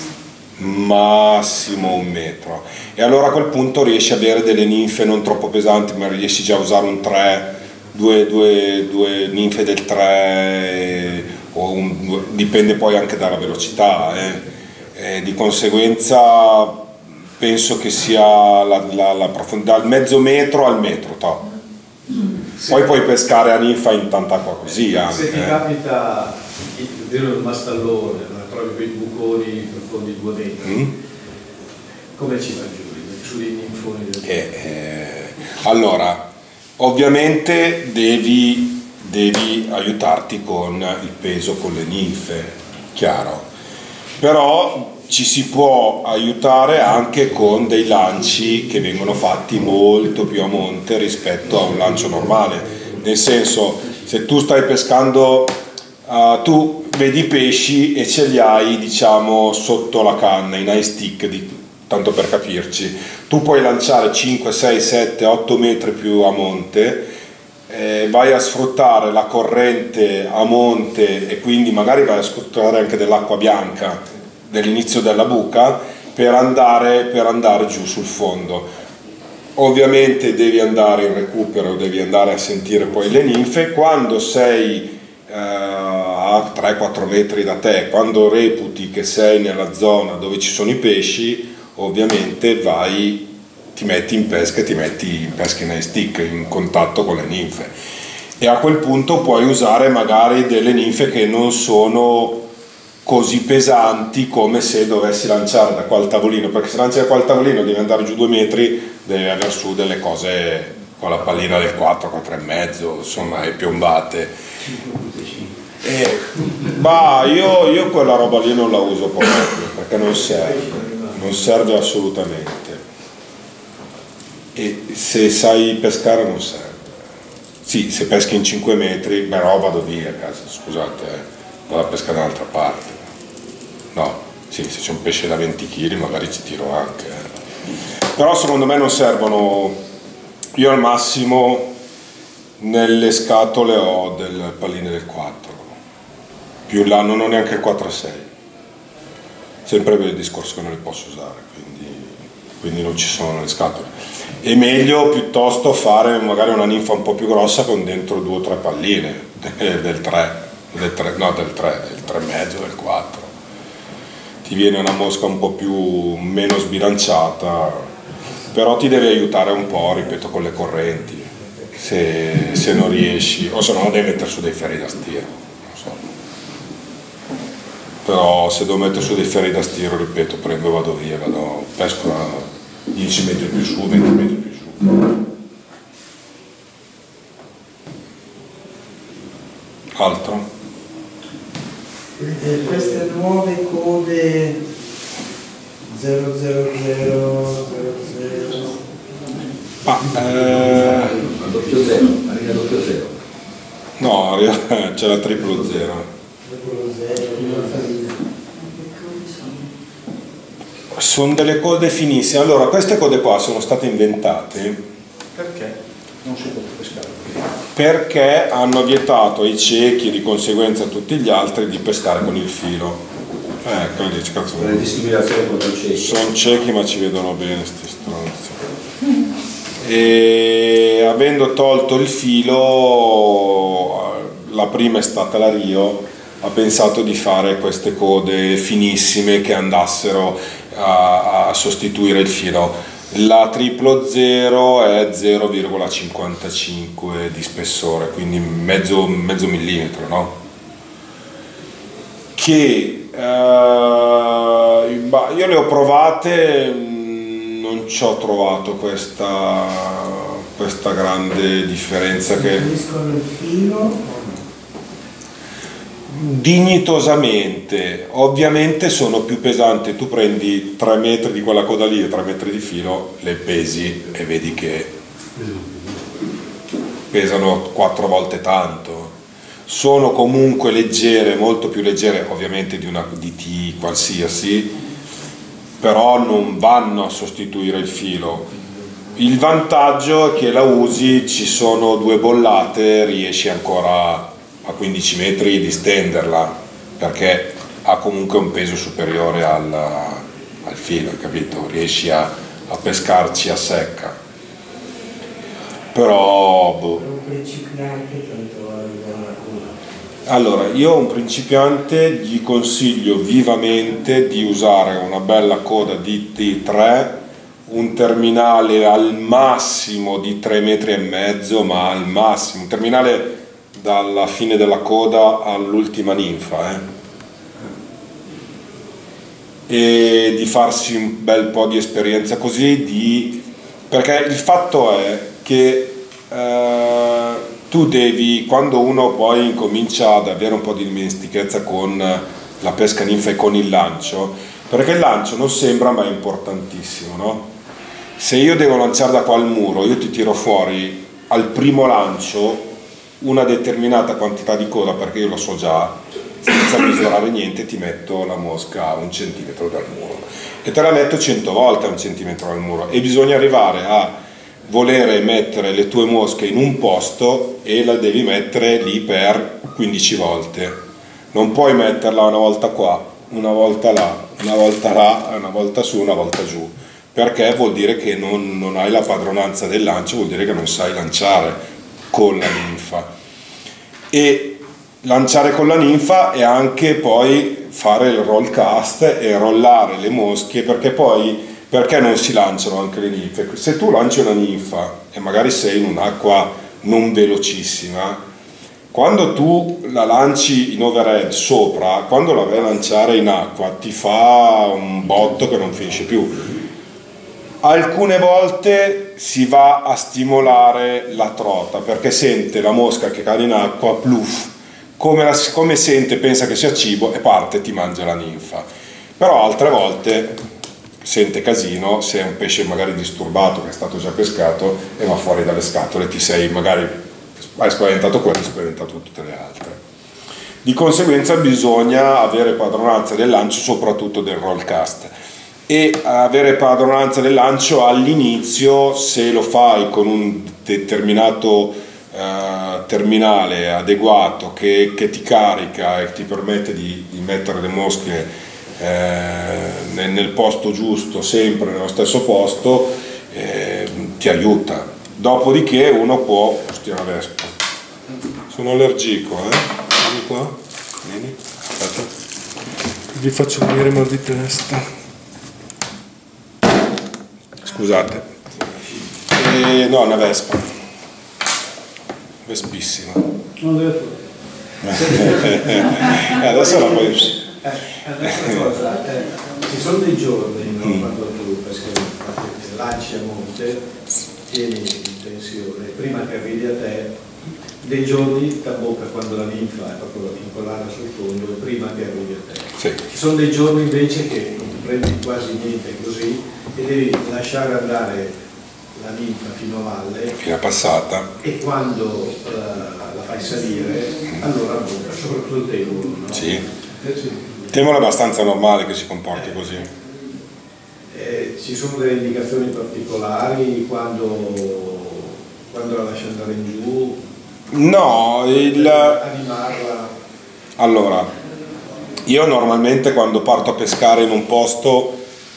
massimo un metro. E allora a quel punto riesci a avere delle ninfe non troppo pesanti, ma riesci già a usare un tre, due, due, due ninfe del tre, o un, dipende poi anche dalla velocità, eh. E di conseguenza penso che sia la, la, la profondità dal mezzo metro al metro, to. Sì. Poi puoi pescare a ninfa in tanta acqua così anche. Se ti eh. capita di vedere il mastallone, trovi quei buconi profondi due metri, mm. come ci va giù? Su dei ninfoni del eh, eh, allora, ovviamente devi devi aiutarti con il peso, con le ninfe, chiaro, però ci si può aiutare anche con dei lanci che vengono fatti molto più a monte rispetto a un lancio normale, nel senso, se tu stai pescando, uh, tu vedi i pesci e ce li hai diciamo sotto la canna, in high stick, di, tanto per capirci, tu puoi lanciare cinque, sei, sette, otto metri più a monte. Eh, vai a sfruttare la corrente a monte e quindi magari vai a sfruttare anche dell'acqua bianca dell'inizio della buca per andare, per andare giù sul fondo. Ovviamente devi andare in recupero, devi andare a sentire poi le ninfe. Quando sei eh, a tre quattro metri da te, quando reputi che sei nella zona dove ci sono i pesci, ovviamente vai, ti metti in pesca e ti metti in pesca in high stick, in contatto con le ninfe, e a quel punto puoi usare magari delle ninfe che non sono così pesanti come se dovessi lanciare da qua al tavolino, perché se lanci da qua al tavolino devi andare giù due metri, devi avere su delle cose con la pallina del quattro, quattro e mezzo, insomma, e piombate. E, bah, io, io quella roba lì non la uso proprio, perché non serve, non serve assolutamente. E se sai pescare non serve. Sì, se peschi in cinque metri, beh no, vado via a casa, scusate, eh. Vado a pescare da un'altra parte. No, sì, se c'è un pesce da venti chili magari ci tiro anche. Eh. Però secondo me non servono, io al massimo nelle scatole ho delle palline del quattro, più là non ho neanche il quattro a sei. Sempre per il discorso che non le posso usare, quindi quindi non ci sono le scatole. È meglio piuttosto fare magari una ninfa un po' più grossa con dentro due o tre palline del tre, del tre, no del tre, del tre e mezzo, del quattro. Ti viene una mosca un po' più meno sbilanciata, però ti deve aiutare un po', ripeto, con le correnti, se, se non riesci, o se no devi mettere su dei ferri da stiro, non so. Però se devo mettere su dei ferri da stiro, ripeto, prendo e vado via, vado, pesco a dieci metri più su, venti metri più su. Altro? E queste nuove code zero zero zero zero zero ah, eh... a doppio zero, arriva a doppio zero. No, c'è la triplo zero. Sono delle code finissime. Allora, queste code qua sono state inventate perché non si può pescare, perché hanno vietato ai ciechi e di conseguenza a tutti gli altri di pescare con il filo. Eh, come dici, cazzo, una discriminazione contro i ciechi. Sono ciechi ma ci vedono bene sti stronzi. E avendo tolto il filo, la prima è stata la Rio, ha pensato di fare queste code finissime che andassero a, a sostituire il filo. La triplo zero è zero virgola cinquantacinque di spessore, quindi mezzo, mezzo millimetro, no? Che eh, io le ho provate, non ci ho trovato questa, questa grande differenza. Che il filo dignitosamente, ovviamente sono più pesanti. Tu prendi tre metri di quella coda lì e tre metri di filo, le pesi e vedi che pesano quattro volte tanto. Sono comunque leggere, molto più leggere ovviamente di una D T qualsiasi, però non vanno a sostituire il filo. Il vantaggio è che la usi, ci sono due bollate, riesci ancora a quindici metri di stenderla, perché ha comunque un peso superiore al, al filo, capito? Riesci a, a pescarci a secca. Però boh. Allora, io a un principiante gli consiglio vivamente di usare una bella coda di T tre, un terminale al massimo di tre metri e mezzo, ma al massimo, un terminale dalla fine della coda all'ultima ninfa, eh? E di farsi un bel po' di esperienza così, di... perché il fatto è che eh, tu devi, quando uno poi incomincia ad avere un po' di dimestichezza con la pesca ninfa e con il lancio, perché il lancio non sembra ma è importantissimo, no? Se io devo lanciare da qua al muro, io ti tiro fuori al primo lancio una determinata quantità di coda, perché io lo so già, senza misurare niente ti metto la mosca a un centimetro dal muro e te la metto cento volte a un centimetro dal muro, e bisogna arrivare a volere mettere le tue mosche in un posto e la devi mettere lì per quindici volte. Non puoi metterla una volta qua, una volta là, una volta là, una volta su, una volta giù, perché vuol dire che non, non hai la padronanza del lancio, vuol dire che non sai lanciare con la ninfa. E lanciare con la ninfa è anche poi fare il roll cast e rollare le mosche, perché poi perché non si lanciano anche le ninfe? Se tu lanci una ninfa e magari sei in un'acqua non velocissima, quando tu la lanci in overhead sopra, quando la vai a lanciare in acqua ti fa un botto che non finisce più. Alcune volte si va a stimolare la trota, perché sente la mosca che cade in acqua, pluff, come, la, come sente, pensa che sia cibo e parte e ti mangia la ninfa. Però altre volte sente casino, se è un pesce magari disturbato che è stato già pescato e va fuori dalle scatole, ti sei magari, hai spaventato quello, hai spaventato tutte le altre. Di conseguenza bisogna avere padronanza del lancio, soprattutto del roll cast, e avere padronanza del lancio all'inizio. Se lo fai con un determinato eh, terminale adeguato che, che ti carica e ti permette di, di mettere le mosche eh, nel, nel posto giusto, sempre nello stesso posto, eh, ti aiuta. Dopodiché uno può, ostia una vespa, sono allergico, eh? Vieni qua, vieni, aspetta, vi faccio venire mal di testa, scusate, e, no, una vespa, vespissima. Non deve eh, adesso la puoi... Eh, un'altra cosa, eh, ci sono dei giorni, no, mm. quando tu peschi, lanci a monte, tieni in tensione, prima che arrivi a te, dei giorni da bocca quando la linfa è proprio incollata sul fondo, prima che arrivi a te. Sì. Ci sono dei giorni invece che non prendi quasi niente così e devi lasciare andare la linfa fino a valle, fino a passata, e quando uh, la fai salire, allora bocca, soprattutto il temolo, no? Sì. Eh, sì. Il temolo è abbastanza normale che si comporti così. Eh, ci sono delle indicazioni particolari quando, quando la lasci andare in giù? No, il... animarla. Allora, io normalmente quando parto a pescare in un posto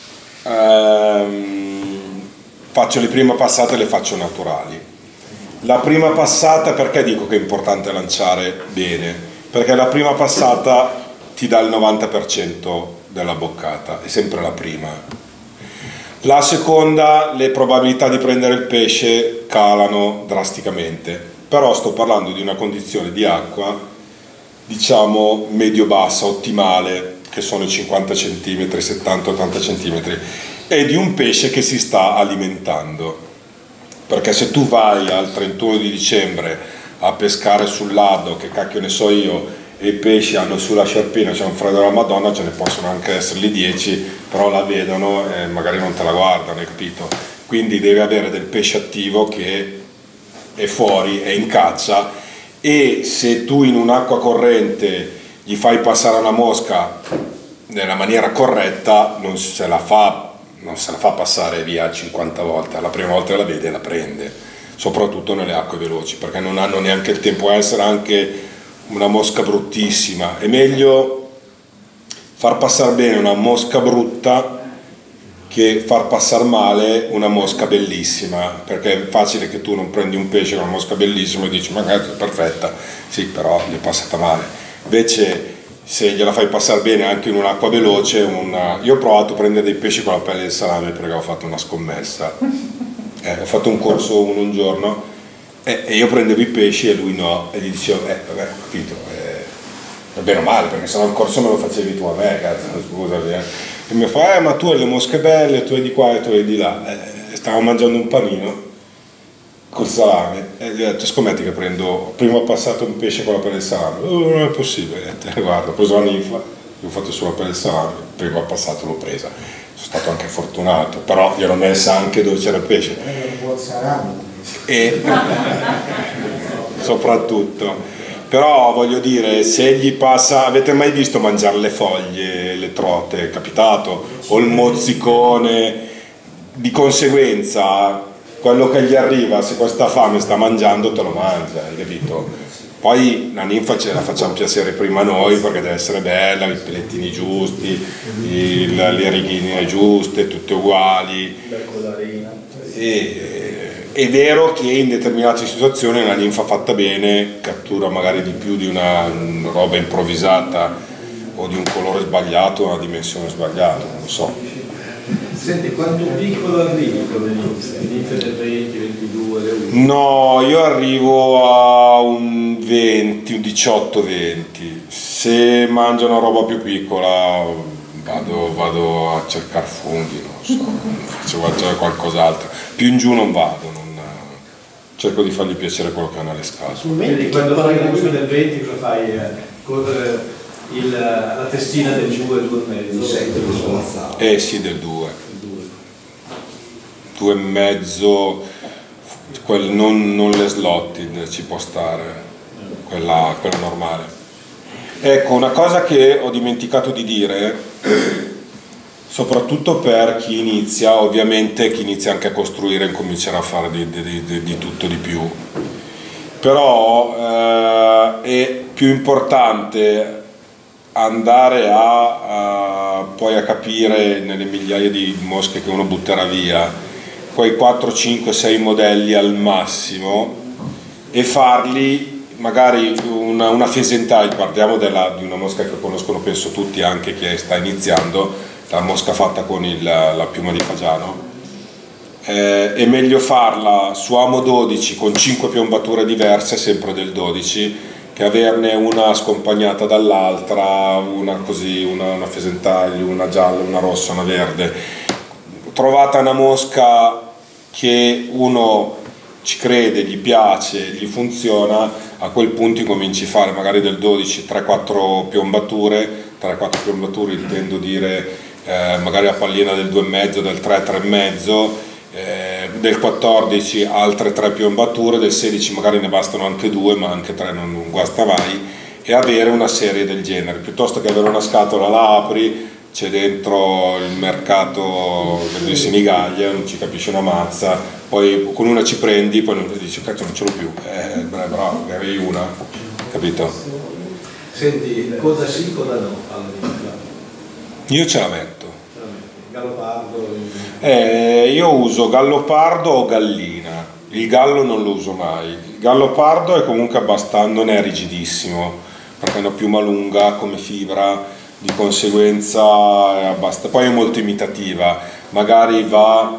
ehm, faccio le prime passate, le faccio naturali. La prima passata, perché dico che è importante lanciare bene? Perché la prima passata ti dà il novanta per cento della boccata, è sempre la prima. La seconda, le probabilità di prendere il pesce calano drasticamente, però sto parlando di una condizione di acqua, diciamo medio-bassa, ottimale, che sono i cinquanta centimetri, settanta ottanta centimetri, e di un pesce che si sta alimentando. Perché se tu vai al trentuno di dicembre a pescare sul Lado, che cacchio ne so io, e i pesci hanno sulla sciarpina, c'è un freddo della Madonna, ce ne possono anche essere lì dieci, però la vedono e magari non te la guardano, hai capito? Quindi devi avere del pesce attivo che è fuori, è in caccia, e se tu in un'acqua corrente gli fai passare una mosca nella maniera corretta, non se la fa, non se la fa passare via cinquanta volte, la prima volta che la vede la prende, soprattutto nelle acque veloci, perché non hanno neanche il tempo, può essere anche una mosca bruttissima. È meglio far passare bene una mosca brutta che far passare male una mosca bellissima, perché è facile che tu non prendi un pesce con una mosca bellissima e dici magari è perfetta, sì, però gli è passata male. Invece se gliela fai passare bene anche in un'acqua veloce, una... io ho provato a prendere dei pesci con la pelle del salame perché ho fatto una scommessa, eh, ho fatto un corso uno un giorno e, e io prendevo i pesci e lui no, e gli dicevo eh vabbè, ho capito, eh, bene o male, perché se no il corso me lo facevi tu a me, cazzo, scusami, eh. E mi fa, eh ma tu hai le mosche belle, tu hai di qua e tu hai di là, eh, stavo mangiando un panino col salame e gli ho detto scommetti che prendo, prima ho passato un pesce con la pelle del salame, oh, non è possibile, eh, guarda, ho preso la ninfa, gli ho fatto sulla pelle del salame, prima ho passato l'ho presa, sono stato anche fortunato, però gliel'ho messa anche dove c'era il pesce e soprattutto, però voglio dire, se gli passa, avete mai visto mangiare le foglie, le trote, è capitato, o il mozzicone, di conseguenza quello che gli arriva, se questa fame sta mangiando te lo mangia, hai capito? Poi la ninfa ce la facciamo piacere prima noi perché deve essere bella, i pelettini giusti, il, le righine giuste, tutte uguali. E, è vero che in determinate situazioni una ninfa fatta bene cattura magari di più di una, una roba improvvisata o di un colore sbagliato, una dimensione sbagliata, non lo so. Senti, quanto piccolo arrivi con le ninfe? Ninfe del venti, ventidue, le uno? No, io arrivo a un venti, un diciotto venti. Se mangio una roba più piccola vado, vado a cercare funghi, non so, faccio mangiare qualcos'altro. Più in giù non vado, non, cerco di fargli piacere quello che hanno alle scale. Quindi quando fai il ninfe del venti cosa fai? Eh, con, eh, il, la testina del due, due e mezzo? Eh sì, del due. Due e mezzo, quel, non, non le slotted, ci può stare, quella, quella normale. Ecco, una cosa che ho dimenticato di dire, soprattutto per chi inizia, ovviamente chi inizia anche a costruire incomincerà a fare di, di, di, di tutto di più, però eh, è più importante andare a, a poi a capire nelle migliaia di mosche che uno butterà via, quei quattro, cinque, sei modelli al massimo e farli magari una, una fesentile, parliamo della, di una mosca che conoscono penso tutti, anche chi sta iniziando, la mosca fatta con il, la piuma di fagiano. Eh, è meglio farla su amo dodici con cinque piombature diverse, sempre del dodici, che averne una scompagnata dall'altra, una così, una, una fesentaglio, una gialla, una rossa, una verde. Trovata una mosca che uno ci crede, gli piace, gli funziona, a quel punto incominci a fare magari del dodici tre quattro piombature, tre quattro piombature intendo dire eh, magari la pallina del due virgola cinque, del tre, tre virgola cinque, Eh, del quattordici altre tre piombature, del sedici magari ne bastano anche due, ma anche tre non, non guasta mai, e avere una serie del genere, piuttosto che avere una scatola, la apri, c'è dentro il mercato delle Senigallia, non ci capisci una mazza, poi con una ci prendi, poi non ti dici cazzo non ce l'ho più, eh, bravo, ne avevi una, capito? Senti, cosa sì, cosa no alla ninfa? Io ce la metto. Gallopardo? Eh, io uso gallopardo o gallina, il gallo non lo uso mai, il gallopardo è comunque abbastanza, non è rigidissimo perché è una piuma lunga come fibra, di conseguenza è abbastanza, poi è molto imitativa, magari va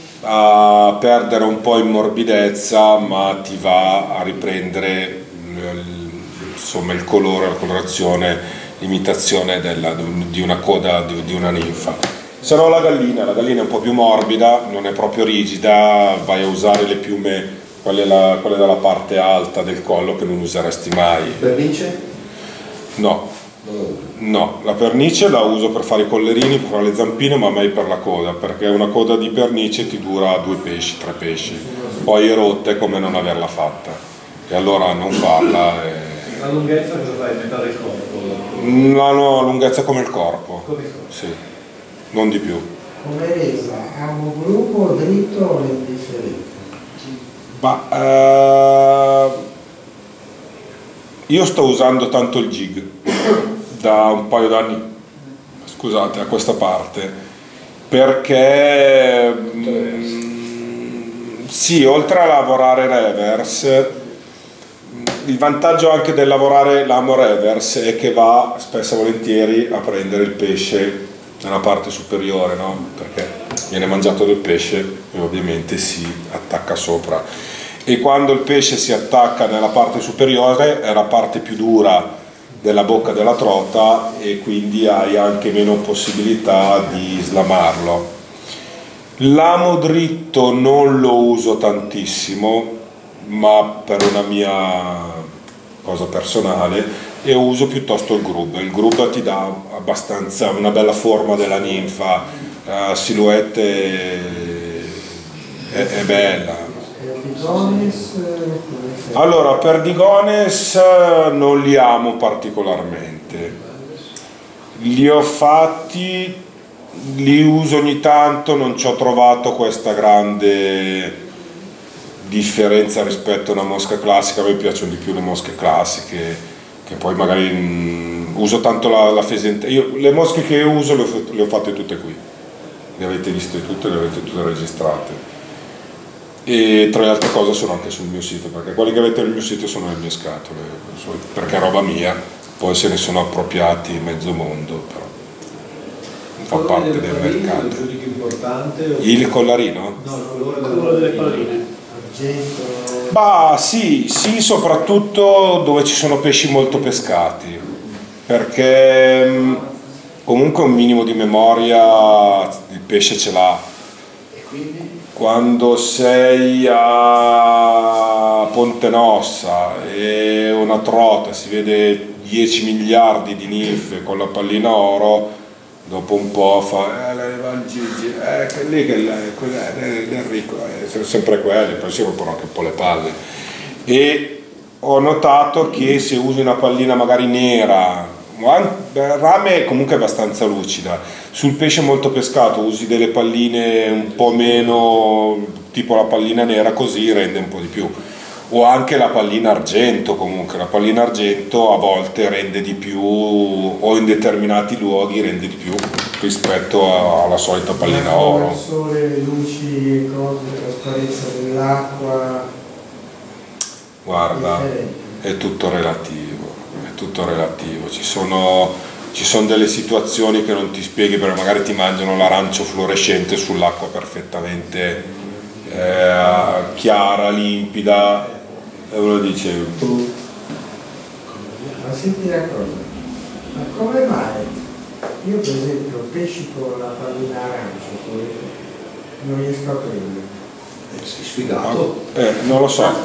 a perdere un po' in morbidezza ma ti va a riprendere insomma il colore, la colorazione, l'imitazione della, di una coda di, di una ninfa. Se no la gallina, la gallina è un po' più morbida, non è proprio rigida, vai a usare le piume, quelle, la, quelle dalla parte alta del collo che non useresti mai. Pernice? No, no, la pernice la uso per fare i collerini, per fare le zampine, ma mai per la coda, perché una coda di pernice ti dura due pesci, tre pesci, poi è rotta è come non averla fatta, e allora non farla. E... La lunghezza cosa fai? Metà del corpo? No, no, lunghezza come il corpo, Come il corpo? sì. Non di più. Come resa, amo gruppo, dritto o indifferente? Ma eh, io sto usando tanto il jig da un paio d'anni, scusate, a questa parte, perché mh, sì, oltre a lavorare reverse, il vantaggio anche del lavorare l'amo reverse è che va spesso e volentieri a prendere il pesce nella parte superiore, no? Perché viene mangiato del pesce e ovviamente si attacca sopra, e quando il pesce si attacca nella parte superiore è la parte più dura della bocca della trota e quindi hai anche meno possibilità di slamarlo. L'amo dritto non lo uso tantissimo, ma per una mia cosa personale, e uso piuttosto il grub. Il grub ti dà abbastanza una bella forma della ninfa, la silhouette è, è bella. Allora, perdigones non li amo particolarmente, li ho fatti, li uso ogni tanto, non ci ho trovato questa grande differenza rispetto a una mosca classica. A me piacciono di più le mosche classiche, che poi magari mh, uso tanto la, la fesente. Io le mosche che uso le ho, le ho fatte tutte qui, le avete viste tutte, le avete tutte registrate, e tra le altre cose sono anche sul mio sito, perché quelli che avete nel mio sito sono le mie scatole, perché è roba mia, poi se ne sono appropriati mezzo mondo, però fa parte del mercato. Il collarino? No, il colore delle palline. Bah sì, sì, soprattutto dove ci sono pesci molto pescati, perché mh, comunque un minimo di memoria il pesce ce l'ha. E quindi? Quando sei a Ponte Nossa e una trota si vede dieci miliardi di ninfe con la pallina oro, dopo un po' fa eh, la Gigi, eh, che lì che è Enrico, eh, sono sempre quelli, poi si rompono anche un po' le palle. E ho notato che se usi una pallina magari nera, rame è comunque abbastanza lucida, sul pesce molto pescato usi delle palline un po' meno, tipo la pallina nera, così rende un po' di più. o anche la pallina argento. Comunque la pallina argento a volte rende di più, o in determinati luoghi rende di più rispetto a, alla solita pallina oro. Il sole, le luci, cose, la trasparenza dell'acqua. Guarda, è tutto relativo, è tutto relativo. Ci sono, ci sono delle situazioni che non ti spieghi, perché magari ti mangiano l'arancio fluorescente sull'acqua perfettamente eh, chiara, limpida, e uno dice... Ma senti una cosa, ma come mai io per esempio pesci con la pallina arancia poi non riesco a prendere? Sei sfigato? Eh, non lo so.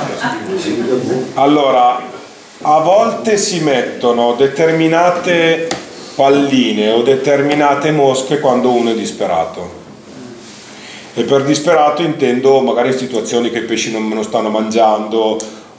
Allora, a volte si mettono determinate palline o determinate mosche quando uno è disperato. E per disperato intendo magari situazioni che i pesci non, non stanno mangiando,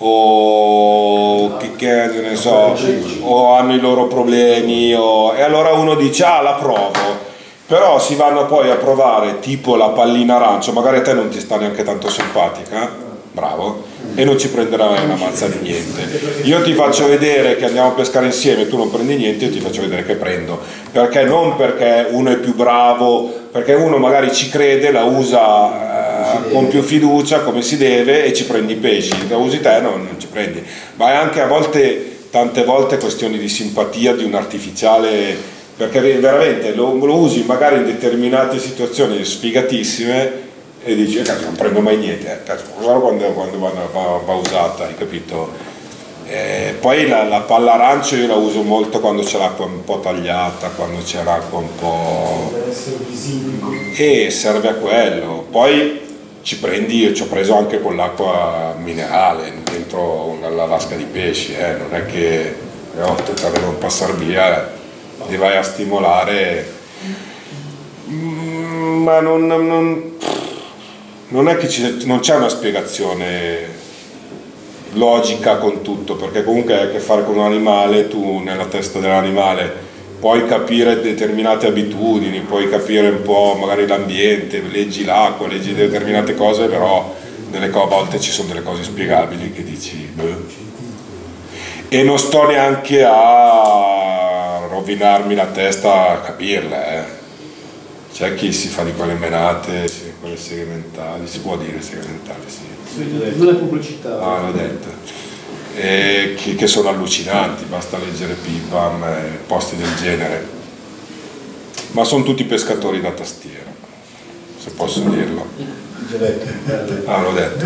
o che, che ne so, o hanno i loro problemi, o, e allora uno dice ah, la provo. Però si vanno poi a provare tipo la pallina arancio, magari a te non ti sta neanche tanto simpatica, bravo, e non ci prenderai una mazza di niente. Io ti faccio vedere che andiamo a pescare insieme, tu non prendi niente, io ti faccio vedere che prendo, perché non perché uno è più bravo, perché uno magari ci crede, la usa eh, con più fiducia come si deve e ci prendi i pesci, la usi te non, non ci prendi. Ma è anche a volte, tante volte questioni di simpatia di un artificiale, perché veramente lo, lo usi magari in determinate situazioni sfigatissime e dici eh, cazzo, non prendo mai niente, eh, cazzo, quando, quando va, va, va usata, hai capito? Eh, poi la, la palla arancio io la uso molto quando c'è l'acqua un po' tagliata, quando c'è l'acqua un po'... e serve a quello. Poi ci prendi, io ci ho preso anche con l'acqua minerale dentro la vasca di pesci, eh, non è che no, te non passare via, li vai a stimolare, ma non, non, non è che ci, non c'è una spiegazione logica con tutto, perché comunque hai a che fare con un animale, tu nella testa dell'animale puoi capire determinate abitudini, puoi capire un po' magari l'ambiente, leggi l'acqua, leggi determinate cose, però nelle co- a volte ci sono delle cose spiegabili che dici beh. E non sto neanche a rovinarmi la testa a capirle, eh. C'è chi si fa di quelle menate, quelle segmentali, si può dire segmentali, sì. Non è pubblicità. Ah, l'ho detto. E che, che sono allucinanti, basta leggere Pipam e posti del genere. Ma sono tutti pescatori da tastiera, se posso dirlo. Ah, l'ho detto.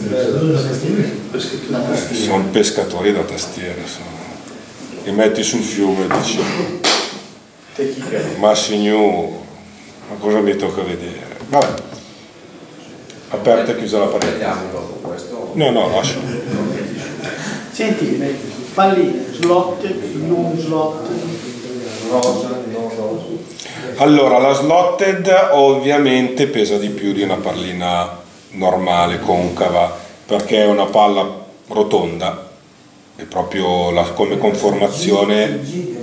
Sì. Sono pescatori da tastiera, sono. Li metti sul fiume e dici ma signor, ma cosa mi tocca vedere? Vabbè, aperta e chiusa la parete. No, no, lascia. Senti, palline, slot, non slot, rosa, non rosa. Allora, la slotted ovviamente pesa di più di una pallina normale, concava, perché è una palla rotonda, è proprio la, come conformazione.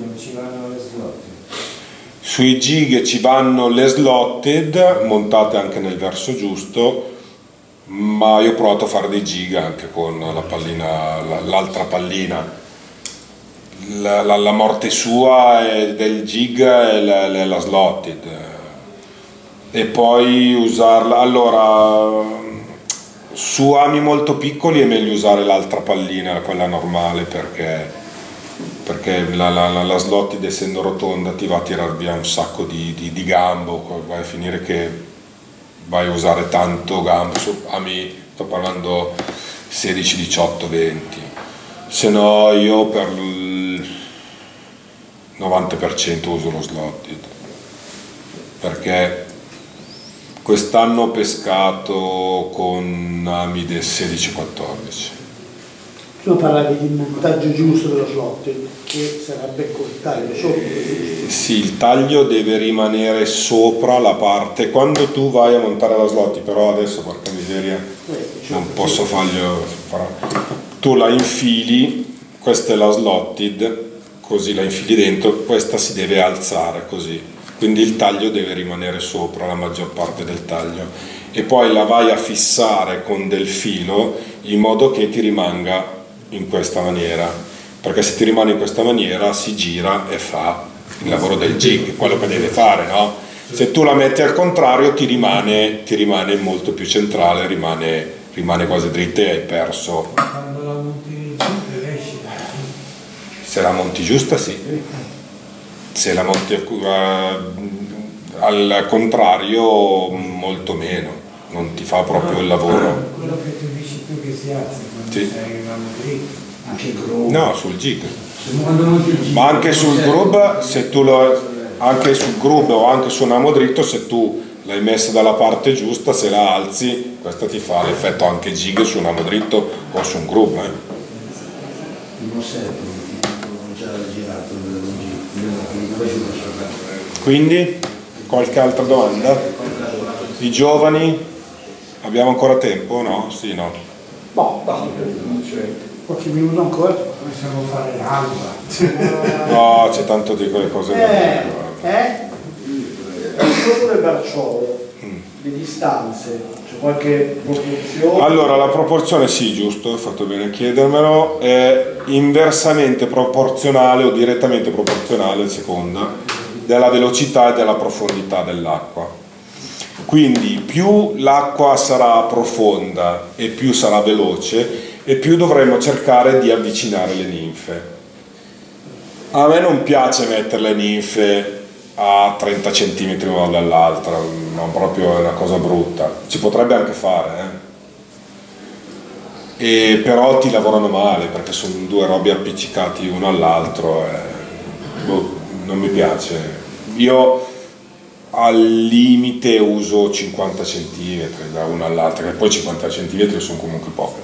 Sui gig ci vanno le slotted, montate anche nel verso giusto, ma io ho provato a fare dei gig anche con la pallina, l'altra pallina. La, la, la morte sua è del jig è la, la, la slotted, e poi usarla. Allora, su ami molto piccoli è meglio usare l'altra pallina, quella normale, perché, perché la, la, la slotted, essendo rotonda, ti va a tirar via un sacco di, di, di gambo, vai a finire che vai a usare tanto gambo. Su ami, sto parlando sedici, diciotto, venti, se no io per il novanta per cento uso lo slotted, perché quest'anno ho pescato con amide sedici quattordici. Tu parlavi di un taglio giusto dello slot, che sarebbe col taglio sopra. Eh, sì, il taglio deve rimanere sopra la parte, quando tu vai a montare la slot, però adesso porca miseria eh, non posso farglielo fare. Tu la infili, questa è la slotted, così la infili dentro, questa si deve alzare così, quindi il taglio deve rimanere sopra, la maggior parte del taglio, e poi la vai a fissare con del filo in modo che ti rimanga in questa maniera, perché se ti rimane in questa maniera si gira e fa il lavoro del jig, quello che deve fare, no? Se tu la metti al contrario ti rimane, ti rimane molto più centrale, rimane, rimane quasi dritta e hai perso. Quando la monti giù riesci. Se la monti giusta sì, se la monti uh, al contrario molto meno, non ti fa proprio il lavoro. Quello che tu dici tu che si alza quando Sì. sei arrivato lì. Anche il groove. No, sul jig. Quando monti il jig, Ma anche sul groove, se tu lo, anche sul groove o anche su un amo dritto, se tu l'hai messa dalla parte giusta, se la alzi, questo ti fa l'effetto anche jig su un amo dritto o su un groove. Eh. non serve, ho già girato il Quindi, qualche altra domanda? I giovani? Abbiamo ancora tempo? No? Sì, no. Boh, qualche minuto ancora. Possiamo fare l'alba. No, c'è tanto di quelle cose. Eh, eh? Il discorso del bracciolo, le distanze, c'è qualche proporzione? Allora, la proporzione sì, giusto, hai fatto bene a chiedermelo, è inversamente proporzionale o direttamente proporzionale, a seconda, della velocità e della profondità dell'acqua. Quindi più l'acqua sarà profonda e più sarà veloce e più dovremo cercare di avvicinare le ninfe. A me non piace mettere le ninfe a trenta centimetri l'una dall'altra, non proprio è una cosa brutta, ci potrebbe anche fare, eh? E però ti lavorano male perché sono due robi appiccicati uno all'altro, eh. Boh, non mi piace. Io al limite uso cinquanta centimetri da una all'altra, che poi cinquanta centimetri sono comunque poche,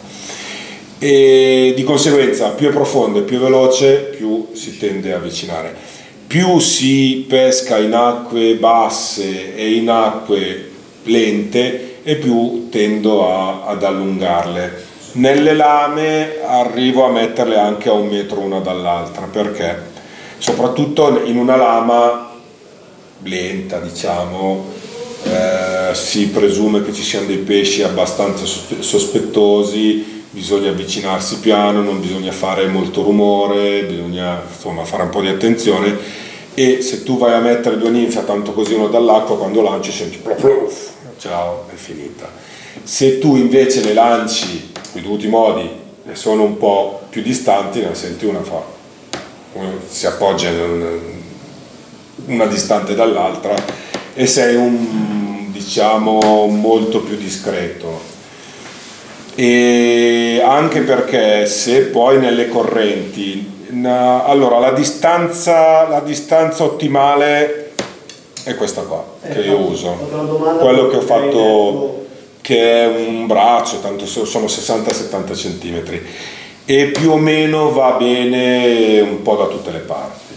e di conseguenza più è profondo e più è veloce più si tende a avvicinare. Più si pesca in acque basse e in acque lente e più tendo a, ad allungarle. Nelle lame arrivo a metterle anche a un metro una dall'altra, perché soprattutto in una lama lenta, diciamo, eh, si presume che ci siano dei pesci abbastanza sospettosi, bisogna avvicinarsi piano, non bisogna fare molto rumore, bisogna insomma fare un po' di attenzione, e se tu vai a mettere due ninfe a tanto così uno dall'acqua, quando lanci senti pluf, ciao, è finita. Se tu invece le lanci con i dovuti modi e sono un po' più distanti, ne senti una fa, si appoggia una distante dall'altra e sei un, diciamo, molto più discreto. E anche perché se poi nelle correnti, allora la distanza, la distanza ottimale è questa qua che io uso, quello che ho fatto, che è un braccio, tanto sono sessanta settanta centimetri, e più o meno va bene un po' da tutte le parti,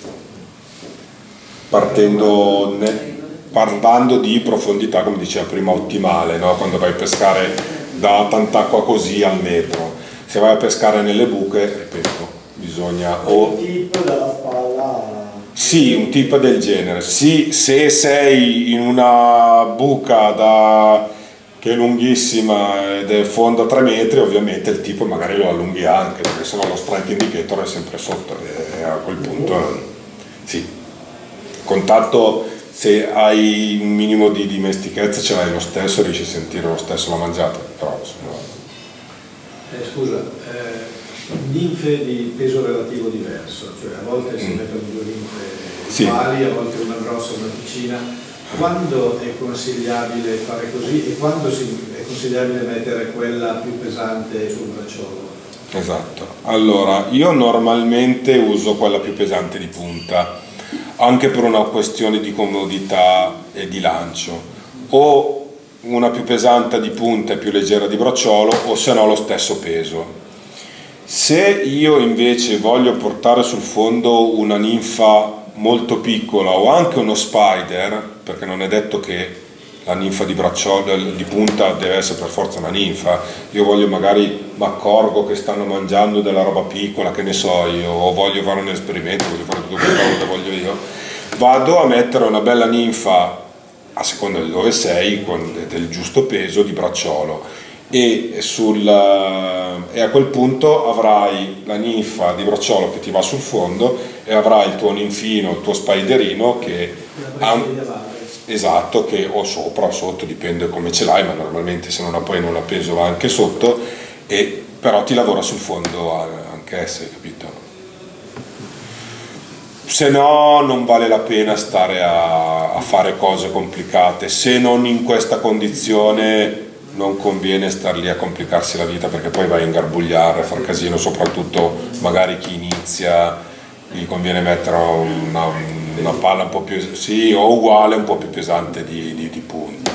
partendo parlando di profondità, come diceva prima, ottimale, no? Quando vai a pescare da tant'acqua così al metro. Se vai a pescare nelle buche, ripeto, bisogna o... Un tip dalla spalla... Sì, un tip del genere. Sì, se sei in una buca da... che è lunghissima ed è fondo a tre metri, ovviamente il tip magari lo allunghi anche, perché sennò lo strike indicator è sempre sotto, e a quel punto sì. Contatto, se hai un minimo di dimestichezza ce l'hai lo stesso, riesci a sentire lo stesso la mangiata, però insomma... Eh, scusa, eh, ninfe di peso relativo diverso, cioè a volte si mm. mettono due ninfe sì. uguali, a volte una grossa e una piccina. Quando è consigliabile fare così e quando è consigliabile mettere quella più pesante sul bracciolo? Esatto, allora io normalmente uso quella più pesante di punta, anche per una questione di comodità e di lancio, o una più pesante di punta e più leggera di bracciolo, o se no lo stesso peso. Se io invece voglio portare sul fondo una ninfa molto piccola o anche uno spider, perché non è detto che la ninfa di bracciolo, di punta deve essere per forza una ninfa, io voglio magari, mi accorgo che stanno mangiando della roba piccola, che ne so io, o voglio fare un esperimento, voglio fare tutto quello che voglio io, vado a mettere una bella ninfa a seconda di dove sei, con del giusto peso di bracciolo, e, sul, e a quel punto avrai la ninfa di bracciolo che ti va sul fondo e avrai il tuo ninfino, il tuo spiderino che ha, esatto, che o sopra o sotto, dipende come ce l'hai, ma normalmente se non la poi non la peso va anche sotto, e però ti lavora sul fondo anche esse, capito? Se no non vale la pena stare a, a fare cose complicate, se non in questa condizione non conviene star lì a complicarsi la vita, perché poi vai a ingarbugliare, a far casino, soprattutto magari chi inizia, gli conviene mettere una, una palla un po' più, sì, o uguale, un po' più pesante di, di, di punta.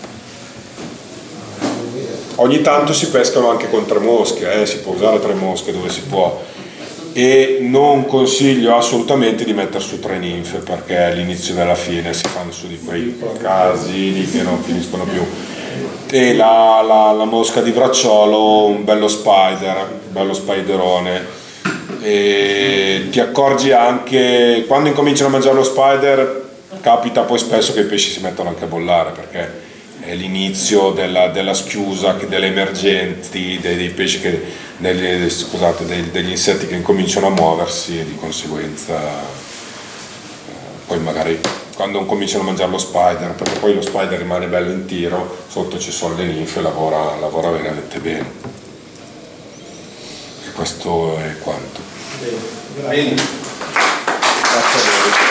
Ogni tanto si pescano anche con tre mosche, eh, si può usare tre mosche dove si può, e non consiglio assolutamente di mettere su tre ninfe, perché all'inizio della fine si fanno su di quei casini che non finiscono più. E la, la, la mosca di bracciolo, un bello spider, un bello spiderone, e ti accorgi anche quando incominciano a mangiare lo spider, capita poi spesso che i pesci si mettono anche a bollare, perché è l'inizio della, della schiusa, delle emergenti, dei, dei pesci che, degli, scusate, dei, degli insetti che incominciano a muoversi, e di conseguenza eh, poi magari quando cominciano a mangiare lo spider, perché poi lo spider rimane bello in tiro, sotto ci sono le ninfe e lavora, lavora veramente bene. E questo è quanto. Bene. Grazie a voi.